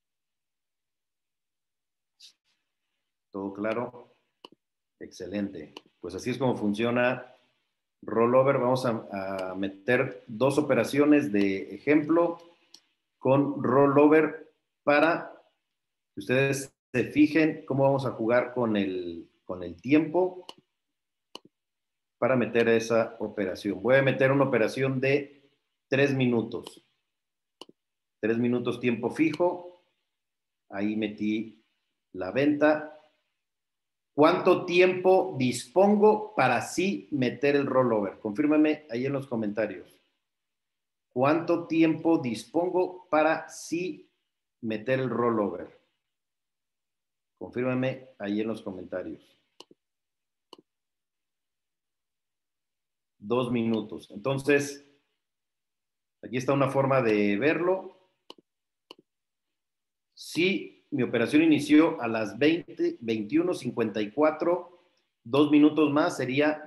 ¿Todo claro? Excelente. Pues así es como funciona rollover. Vamos a meter 2 operaciones de ejemplo con rollover para que ustedes se fijen cómo vamos a jugar con el tiempo para meter esa operación. Voy a meter una operación de 3 minutos. 3 minutos tiempo fijo. Ahí metí la venta. ¿Cuánto tiempo dispongo para así meter el rollover? Confírmame ahí en los comentarios. ¿Cuánto tiempo dispongo para sí meter el rollover? Confírmame ahí en los comentarios. 2 minutos. Entonces, aquí está una forma de verlo. Si mi operación inició a las 21:54, 2 minutos más sería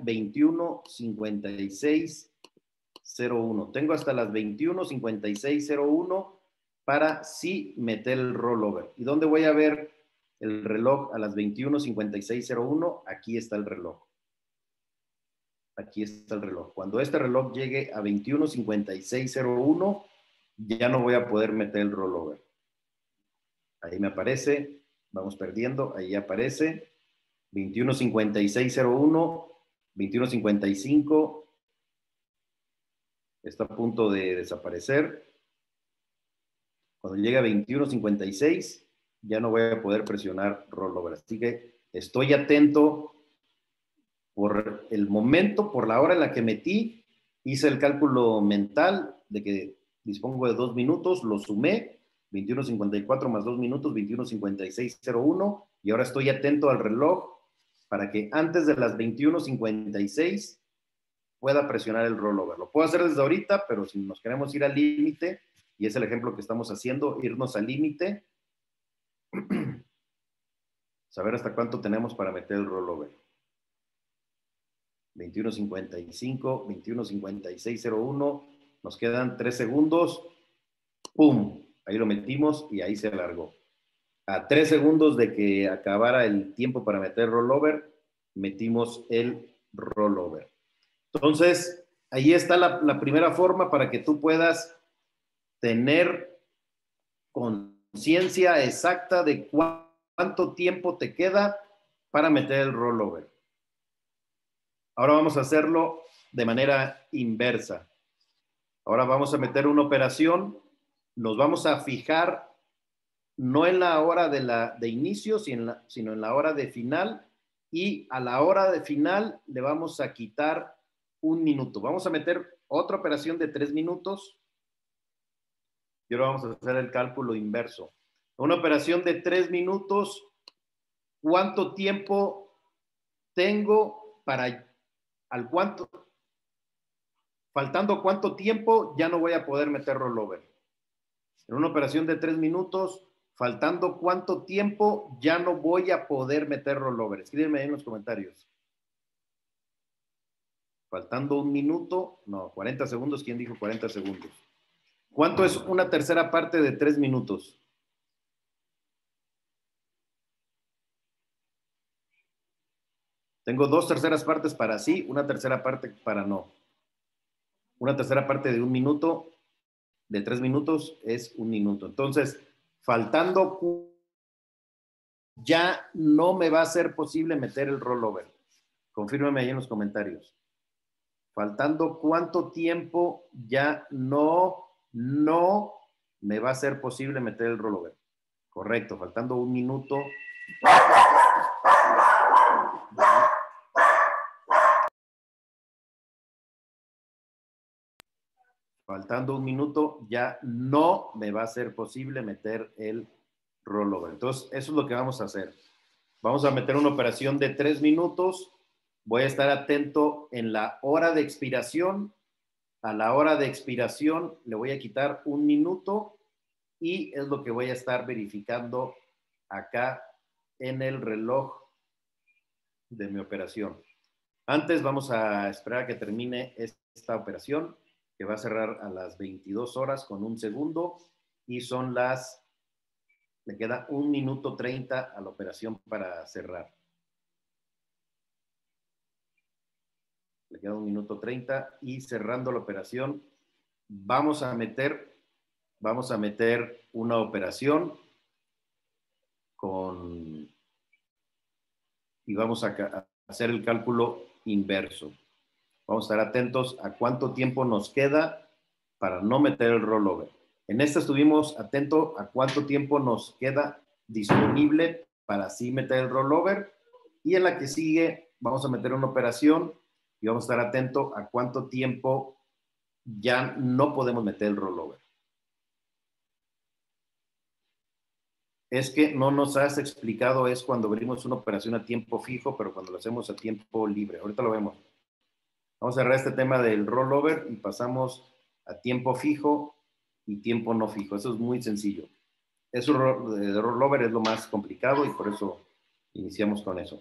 21:56:01. Tengo hasta las 21:56:01 para sí meter el rollover. ¿Y dónde voy a ver el reloj a las 21:56:01? Aquí está el reloj. Aquí está el reloj. Cuando este reloj llegue a 21:56:01, ya no voy a poder meter el rollover. Ahí me aparece, vamos perdiendo, ahí aparece 21:56:01, 21:55, está a punto de desaparecer. Cuando llegue a 21:56, ya no voy a poder presionar rollover. Así que estoy atento por el momento, por la hora en la que metí, hice el cálculo mental de que dispongo de 2 minutos, lo sumé, 21:54 más 2 minutos, 21:56:01, y ahora estoy atento al reloj para que antes de las 21:56 pueda presionar el rollover. Lo puedo hacer desde ahorita, pero si nos queremos ir al límite, y es el ejemplo que estamos haciendo, irnos al límite, saber hasta cuánto tenemos para meter el rollover. 21:55, 21:56:01, nos quedan 3 segundos, ¡pum! Ahí lo metimos y ahí se alargó. A 3 segundos de que acabara el tiempo para meter rollover, metimos el rollover. Entonces, ahí está la primera forma para que tú puedas tener conciencia exacta de cuánto tiempo te queda para meter el rollover. Ahora vamos a hacerlo de manera inversa. Ahora vamos a meter una operación, nos vamos a fijar no en la hora de inicio, sino en la hora de final, y a la hora de final le vamos a quitar 1 minuto. Vamos a meter otra operación de 3 minutos y ahora vamos a hacer el cálculo inverso. Una operación de 3 minutos, ¿cuánto tiempo tengo para al cuánto? Faltando cuánto tiempo ya no voy a poder meter rollover. En una operación de 3 minutos, faltando cuánto tiempo ya no voy a poder meter rollover. Escríbeme ahí en los comentarios. Faltando 1 minuto, no, 40 segundos. ¿Quién dijo 40 segundos? ¿Cuánto es una tercera parte de 3 minutos? Tengo 2 terceras partes para sí, una tercera parte para no. Una tercera parte de 1 minuto, de 3 minutos, es 1 minuto. Entonces, faltando, ya no me va a ser posible meter el rollover. Confírmame ahí en los comentarios. Faltando cuánto tiempo ya no me va a ser posible meter el rollover. Correcto, faltando 1 minuto. Faltando 1 minuto ya no me va a ser posible meter el rollover. Entonces, eso es lo que vamos a hacer. Vamos a meter una operación de 3 minutos. Voy a estar atento en la hora de expiración. A la hora de expiración le voy a quitar 1 minuto y es lo que voy a estar verificando acá en el reloj de mi operación. Antes vamos a esperar a que termine esta operación, que va a cerrar a las 22 horas con 1 segundo y le queda 1 minuto 30 a la operación para cerrar. Le queda 1 minuto 30 y cerrando la operación vamos a meter una operación y vamos a hacer el cálculo inverso. Vamos a estar atentos a cuánto tiempo nos queda para no meter el rollover. En esta estuvimos atentos a cuánto tiempo nos queda disponible para así meter el rollover. Y en la que sigue vamos a meter una operación y vamos a estar atentos a cuánto tiempo ya no podemos meter el rollover. Es que no nos has explicado es cuando abrimos una operación a tiempo fijo, pero cuando lo hacemos a tiempo libre. Ahorita lo vemos. Vamos a cerrar este tema del rollover y pasamos a tiempo fijo y tiempo no fijo. Eso es muy sencillo. Eso de rollover es lo más complicado y por eso iniciamos con eso.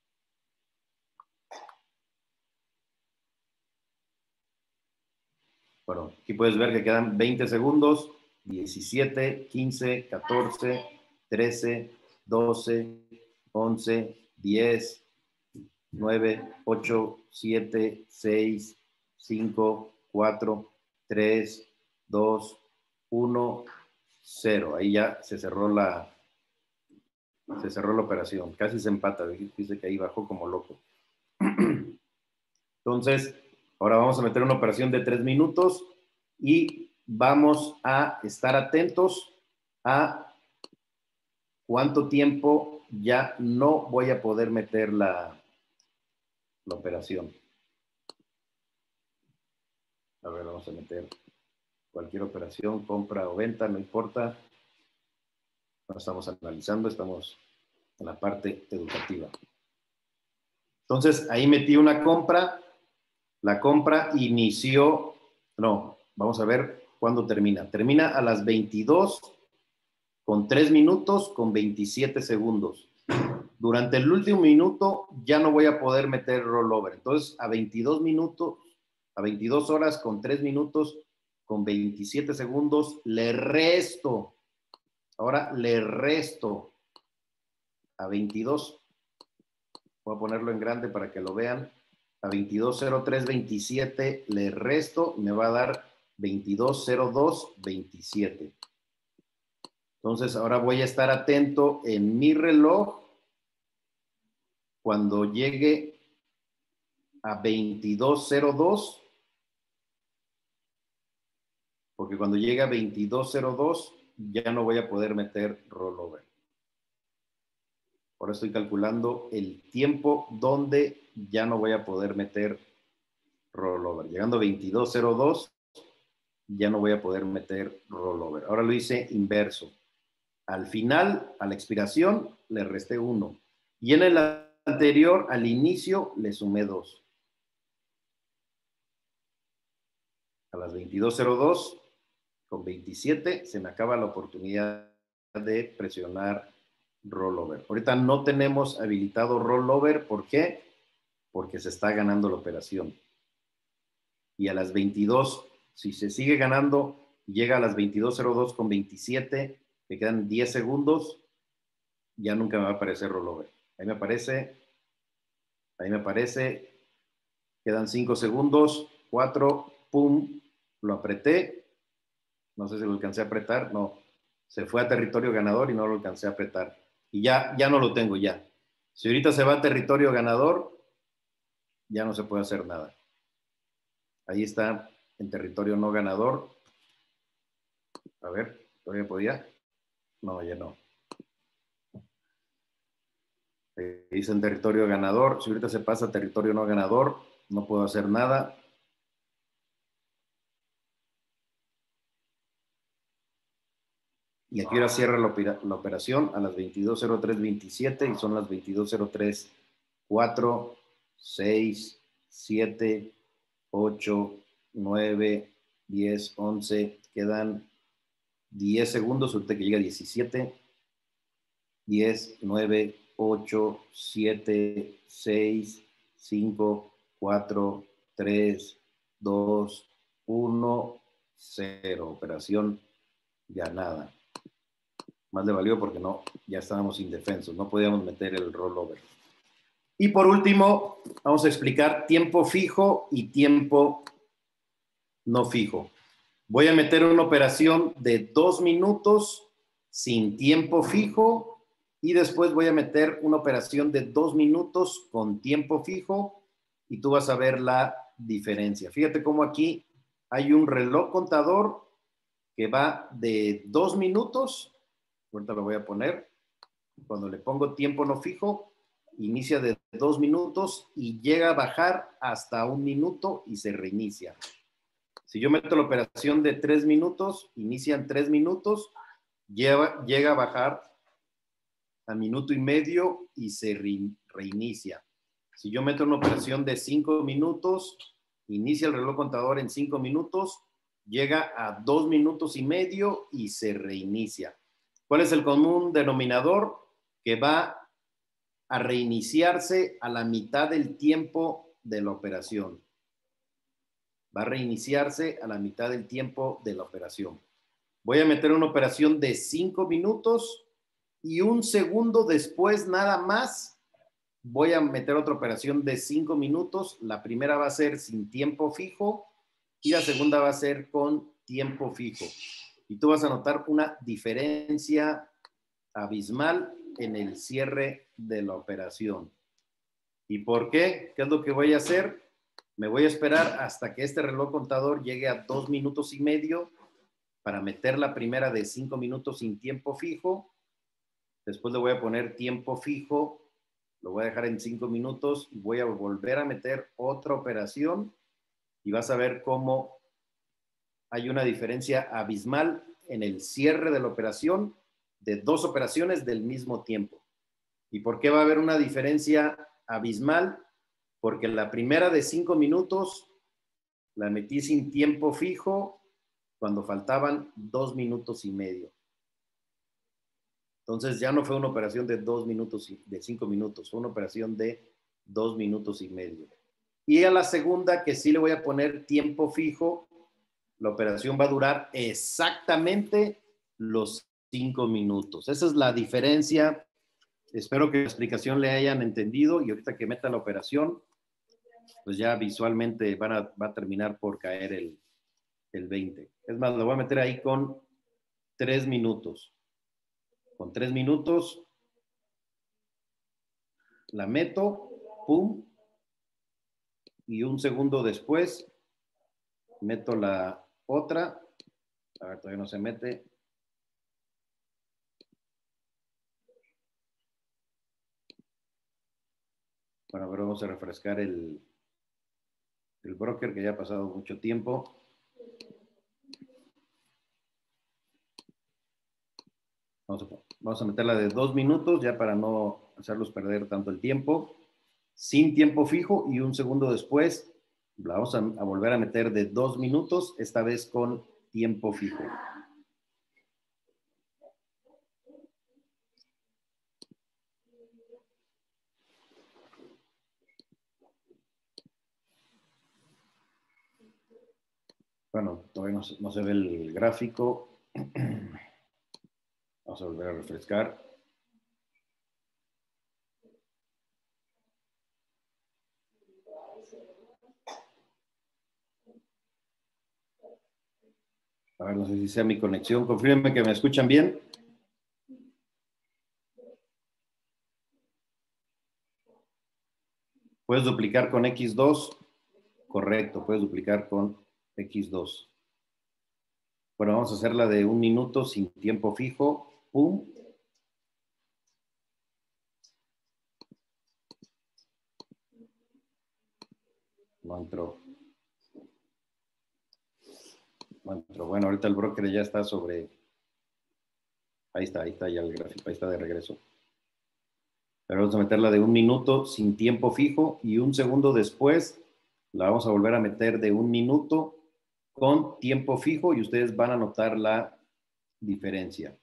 Bueno, aquí puedes ver que quedan 20 segundos, 17, 15, 14, 13, 12, 11, 10, 9, 8, 7, 6, 5, 4, 3, 2, 1, 0. Ahí ya se cerró la operación. Casi se empata. Dice que ahí bajó como loco. Entonces, ahora vamos a meter una operación de 3 minutos y vamos a estar atentos a cuánto tiempo ya no voy a poder meter la operación. A ver, vamos a meter cualquier operación, compra o venta, no importa. No estamos analizando, estamos en la parte educativa. Entonces, ahí metí una compra. La compra inició, no, vamos a ver cuándo termina. Termina a las 22 con 3 minutos con 27 segundos. Durante el último minuto ya no voy a poder meter rollover. Entonces, a 22 minutos, a 22 horas con 3 minutos con 27 segundos, le resto. Ahora le resto a 22. Voy a ponerlo en grande para que lo vean. A 22.03.27 le resto y me va a dar 22.02.27. Entonces ahora voy a estar atento en mi reloj cuando llegue a 22.02, porque cuando llegue a 22.02 ya no voy a poder meter rollover. Ahora estoy calculando el tiempo donde ya no voy a poder meter rollover. Llegando a 22.02 ya no voy a poder meter rollover. Ahora lo hice inverso. Al final, a la expiración, le resté 1. Y en el anterior, al inicio, le sumé 2. A las 22.02 con 27 se me acaba la oportunidad de presionar rollover. Ahorita no tenemos habilitado rollover. ¿Por qué? Porque se está ganando la operación. Y a las 22, si se sigue ganando, llega a las 22.02 con 27, me quedan 10 segundos, ya nunca me va a aparecer rollover. Ahí me aparece, quedan 5 segundos, 4, pum, lo apreté, no sé si lo alcancé a apretar, no, se fue a territorio ganador y no lo alcancé a apretar. Y ya no lo tengo ya. Si ahorita se va a territorio ganador, ya no se puede hacer nada. Ahí está en territorio no ganador. A ver, ¿todavía podía? No, ya no. Dice en territorio ganador. Si ahorita se pasa a territorio no ganador, no puedo hacer nada. Y aquí ahora cierra la operación a las 22.03.27 y son las 22.03.4, 6, 7, 8, 9, 10, 11. Quedan 10 segundos, ahorita que llega 17. 10, 9, 8, 7, 6, 5, 4, 3, 2, 1, 0. Operación ganada. Más le valió porque no, ya estábamos indefensos, no podíamos meter el rollover. Y por último, vamos a explicar tiempo fijo y tiempo no fijo. Voy a meter una operación de 2 minutos sin tiempo fijo y después voy a meter una operación de 2 minutos con tiempo fijo y tú vas a ver la diferencia. Fíjate cómo aquí hay un reloj contador que va de 2 minutos. Ahorita lo voy a poner. Cuando le pongo tiempo no fijo, inicia de 2 minutos y llega a bajar hasta 1 minuto y se reinicia. Si yo meto la operación de 3 minutos, inicia en 3 minutos, llega a bajar a 1 minuto y medio y se reinicia. Si yo meto una operación de 5 minutos, inicia el reloj contador en 5 minutos, llega a 2 minutos y medio y se reinicia. ¿Cuál es el común denominador? Que va a reiniciarse a la mitad del tiempo de la operación. Va a reiniciarse a la mitad del tiempo de la operación. Voy a meter una operación de 5 minutos y 1 segundo después nada más voy a meter otra operación de 5 minutos. La primera va a ser sin tiempo fijo y la segunda va a ser con tiempo fijo. Y tú vas a notar una diferencia abismal en el cierre de la operación. ¿Y por qué? ¿Qué es lo que voy a hacer? Me voy a esperar hasta que este reloj contador llegue a 2 minutos y medio para meter la primera de 5 minutos sin tiempo fijo. Después le voy a poner tiempo fijo, lo voy a dejar en 5 minutos y voy a volver a meter otra operación y vas a ver cómo hay una diferencia abismal en el cierre de la operación de 2 operaciones del mismo tiempo. ¿Y por qué va a haber una diferencia abismal? Porque la primera de 5 minutos la metí sin tiempo fijo cuando faltaban 2 minutos y medio. Entonces ya no fue una operación de 2 minutos, de 5 minutos, fue una operación de 2 minutos y medio. Y a la segunda, que sí le voy a poner tiempo fijo, la operación va a durar exactamente los 5 minutos. Esa es la diferencia. Espero que la explicación le hayan entendido y ahorita que meta la operación, pues ya visualmente va a terminar por caer el 20. Es más, lo voy a meter ahí con 3 minutos. Con 3 minutos la meto, pum, y un segundo después meto la otra. A ver, todavía no se mete. Bueno, pero vamos a refrescar el broker, que ya ha pasado mucho tiempo. Vamos a meterla de 2 minutos, ya para no hacerlos perder tanto el tiempo. Sin tiempo fijo, y un segundo después la vamos a volver a meter de 2 minutos, esta vez con tiempo fijo. Bueno, todavía no se ve el gráfico. Vamos a volver a refrescar. A ver, no sé si sea mi conexión. Confírmenme que me escuchan bien. ¿Puedes duplicar con X2? Correcto, puedes duplicar con X2. Bueno, vamos a hacerla de 1 minuto sin tiempo fijo. Pum. No entró. No entró. Bueno, ahorita el broker ya está sobre... ahí está ya el gráfico, ahí está de regreso. Pero vamos a meterla de 1 minuto sin tiempo fijo, y un segundo después la vamos a volver a meter de 1 minuto con tiempo fijo, y ustedes van a notar la diferencia.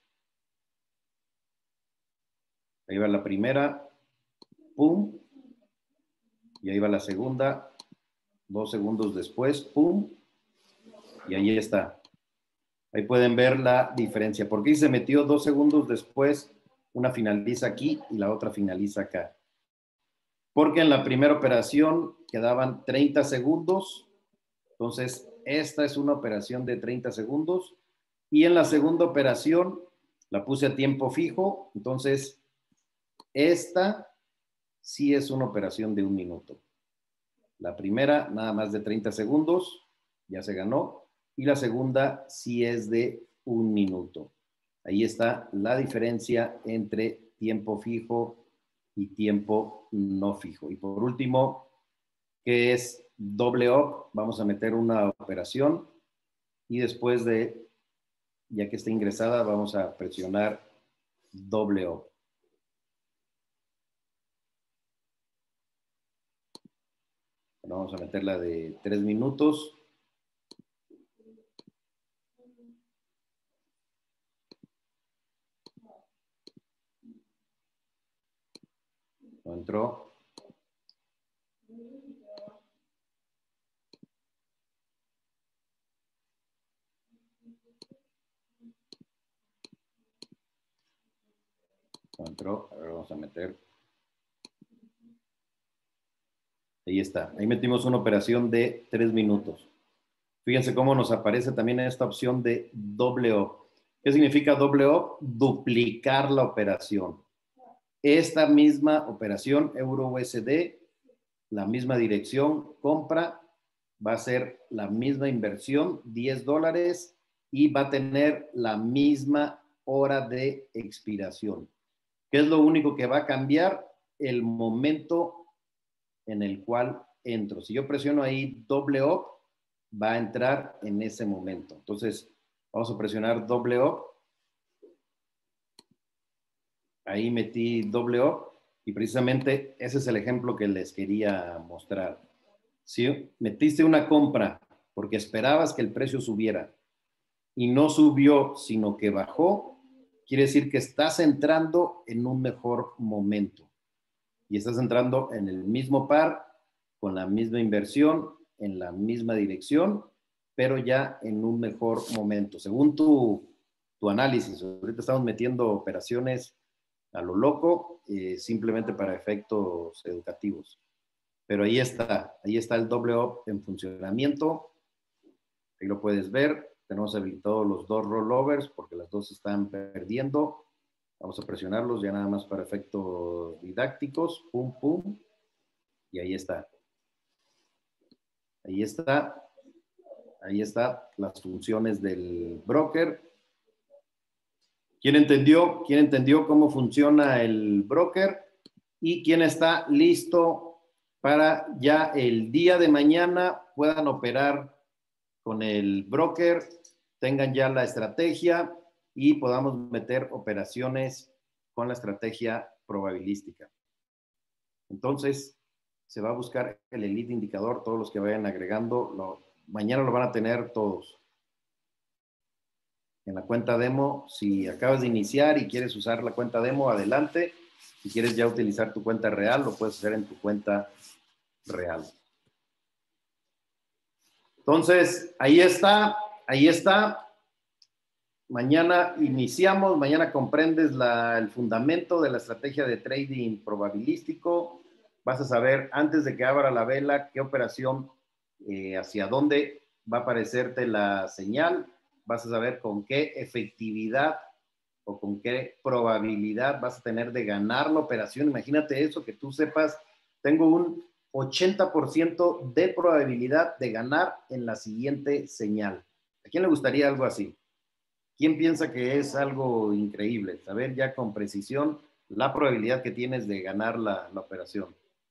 Ahí va la primera, pum, y ahí va la segunda, 2 segundos después, pum, y ahí está. Ahí pueden ver la diferencia. ¿Por qué se metió 2 segundos después? Una finaliza aquí y la otra finaliza acá. Porque en la primera operación quedaban 30 segundos. Entonces, esta es una operación de 30 segundos. Y en la segunda operación la puse a tiempo fijo. Entonces, esta sí es una operación de 1 minuto. La primera, nada más de 30 segundos, ya se ganó. Y la segunda sí es de 1 minuto. Ahí está la diferencia entre tiempo fijo y tiempo no fijo. Y por último, ¿qué es doble up? Vamos a meter una operación, y después de, ya que esté ingresada, vamos a presionar doble up. Bueno, vamos a meterla de 3 minutos. No entró. No entró. A ver, vamos a meter. Ahí está. Ahí metimos una operación de 3 minutos. Fíjense cómo nos aparece también esta opción de doble up. ¿Qué significa doble up? Duplicar la operación. Esta misma operación, euro USD, la misma dirección, compra, va a ser la misma inversión, $10, y va a tener la misma hora de expiración. ¿Qué es lo único que va a cambiar? El momento en el cual entro. Si yo presiono ahí doble up, va a entrar en ese momento. Entonces, vamos a presionar doble up. Ahí metí doble up, y precisamente ese es el ejemplo que les quería mostrar. Si metiste una compra porque esperabas que el precio subiera y no subió, sino que bajó, quiere decir que estás entrando en un mejor momento. Y estás entrando en el mismo par, con la misma inversión, en la misma dirección, pero ya en un mejor momento. Según tu análisis, ahorita estamos metiendo operaciones a lo loco, simplemente para efectos educativos. Pero ahí está el doble up en funcionamiento. Ahí lo puedes ver. Tenemos habilitados los dos rollovers porque las dos están perdiendo. Vamos a presionarlos ya nada más para efectos didácticos. Pum, pum. Y ahí está. Ahí está. Ahí está las funciones del broker. ¿Quién entendió cómo funciona el broker? ¿Y quién está listo para ya el día de mañana puedan operar con el broker, tengan ya la estrategia y podamos meter operaciones con la estrategia probabilística? Entonces, se va a buscar el elite indicador, todos los que vayan agregando, mañana lo van a tener todos. En la cuenta demo, si acabas de iniciar y quieres usar la cuenta demo, adelante. Si quieres ya utilizar tu cuenta real, lo puedes hacer en tu cuenta real. Entonces, ahí está. Mañana iniciamos, mañana comprendes el fundamento de la estrategia de trading probabilístico. Vas a saber antes de que abra la vela qué operación, hacia dónde va a aparecerte la señal. Vas a saber con qué efectividad o con qué probabilidad vas a tener de ganar la operación. Imagínate eso, que tú sepas, tengo un 80% de probabilidad de ganar en la siguiente señal. ¿A quién le gustaría algo así? ¿Quién piensa que es algo increíble? Saber ya con precisión la probabilidad que tienes de ganar la operación.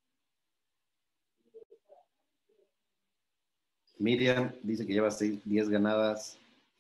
Miriam dice que lleva 10 ganadas,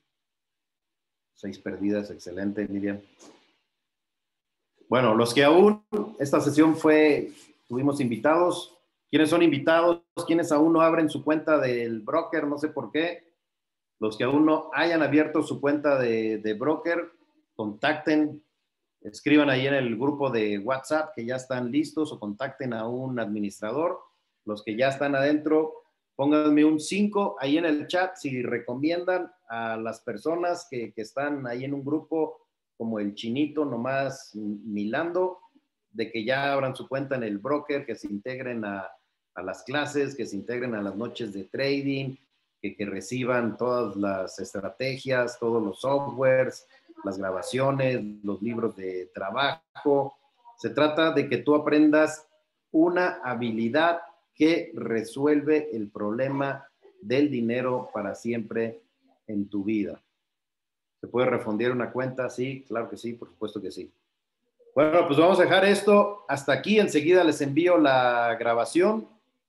6 perdidas. Excelente, Miriam. Bueno, los que aún, esta sesión tuvimos invitados. ¿Quiénes son invitados? ¿Quiénes aún no abren su cuenta del broker? No sé por qué. Los que aún no hayan abierto su cuenta de broker, contacten, escriban ahí en el grupo de WhatsApp que ya están listos o contacten a un administrador. Los que ya están adentro, pónganme un 5 ahí en el chat si recomiendan a las personas que están ahí en un grupo como el Chinito nomás milando, de que ya abran su cuenta en el broker, que se integren a las clases, que se integren a las noches de trading, que reciban todas las estrategias, todos los softwares, las grabaciones, los libros de trabajo. Se trata de que tú aprendas una habilidad que resuelve el problema del dinero para siempre en tu vida. ¿Se puede refundir una cuenta? Sí, claro que sí, por supuesto que sí. Bueno, pues vamos a dejar esto hasta aquí. Enseguida les envío la grabación.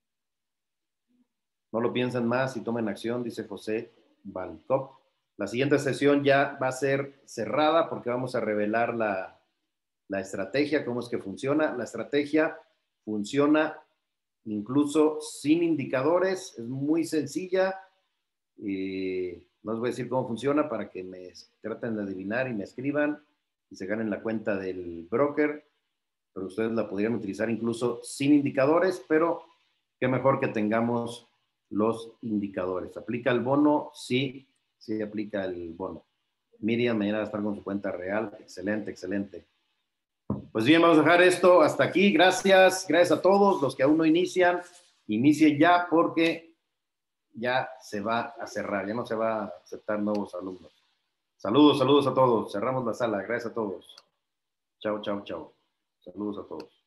No lo piensen más y tomen acción, dice José Balcop. La siguiente sesión ya va a ser cerrada porque vamos a revelar la estrategia, cómo es que funciona. La estrategia funciona incluso sin indicadores, es muy sencilla. No les voy a decir cómo funciona para que me traten de adivinar y me escriban y se ganen la cuenta del broker, pero ustedes la podrían utilizar incluso sin indicadores, pero qué mejor que tengamos los indicadores. ¿Aplica el bono? Sí, sí aplica el bono. Miriam mañana va a estar con su cuenta real. Excelente, excelente. Pues bien, vamos a dejar esto hasta aquí. Gracias a todos los que aún no inician. Inicien ya porque ya se va a cerrar, ya no se va a aceptar nuevos alumnos. Saludos a todos. Cerramos la sala. Gracias a todos. Chao. Saludos a todos.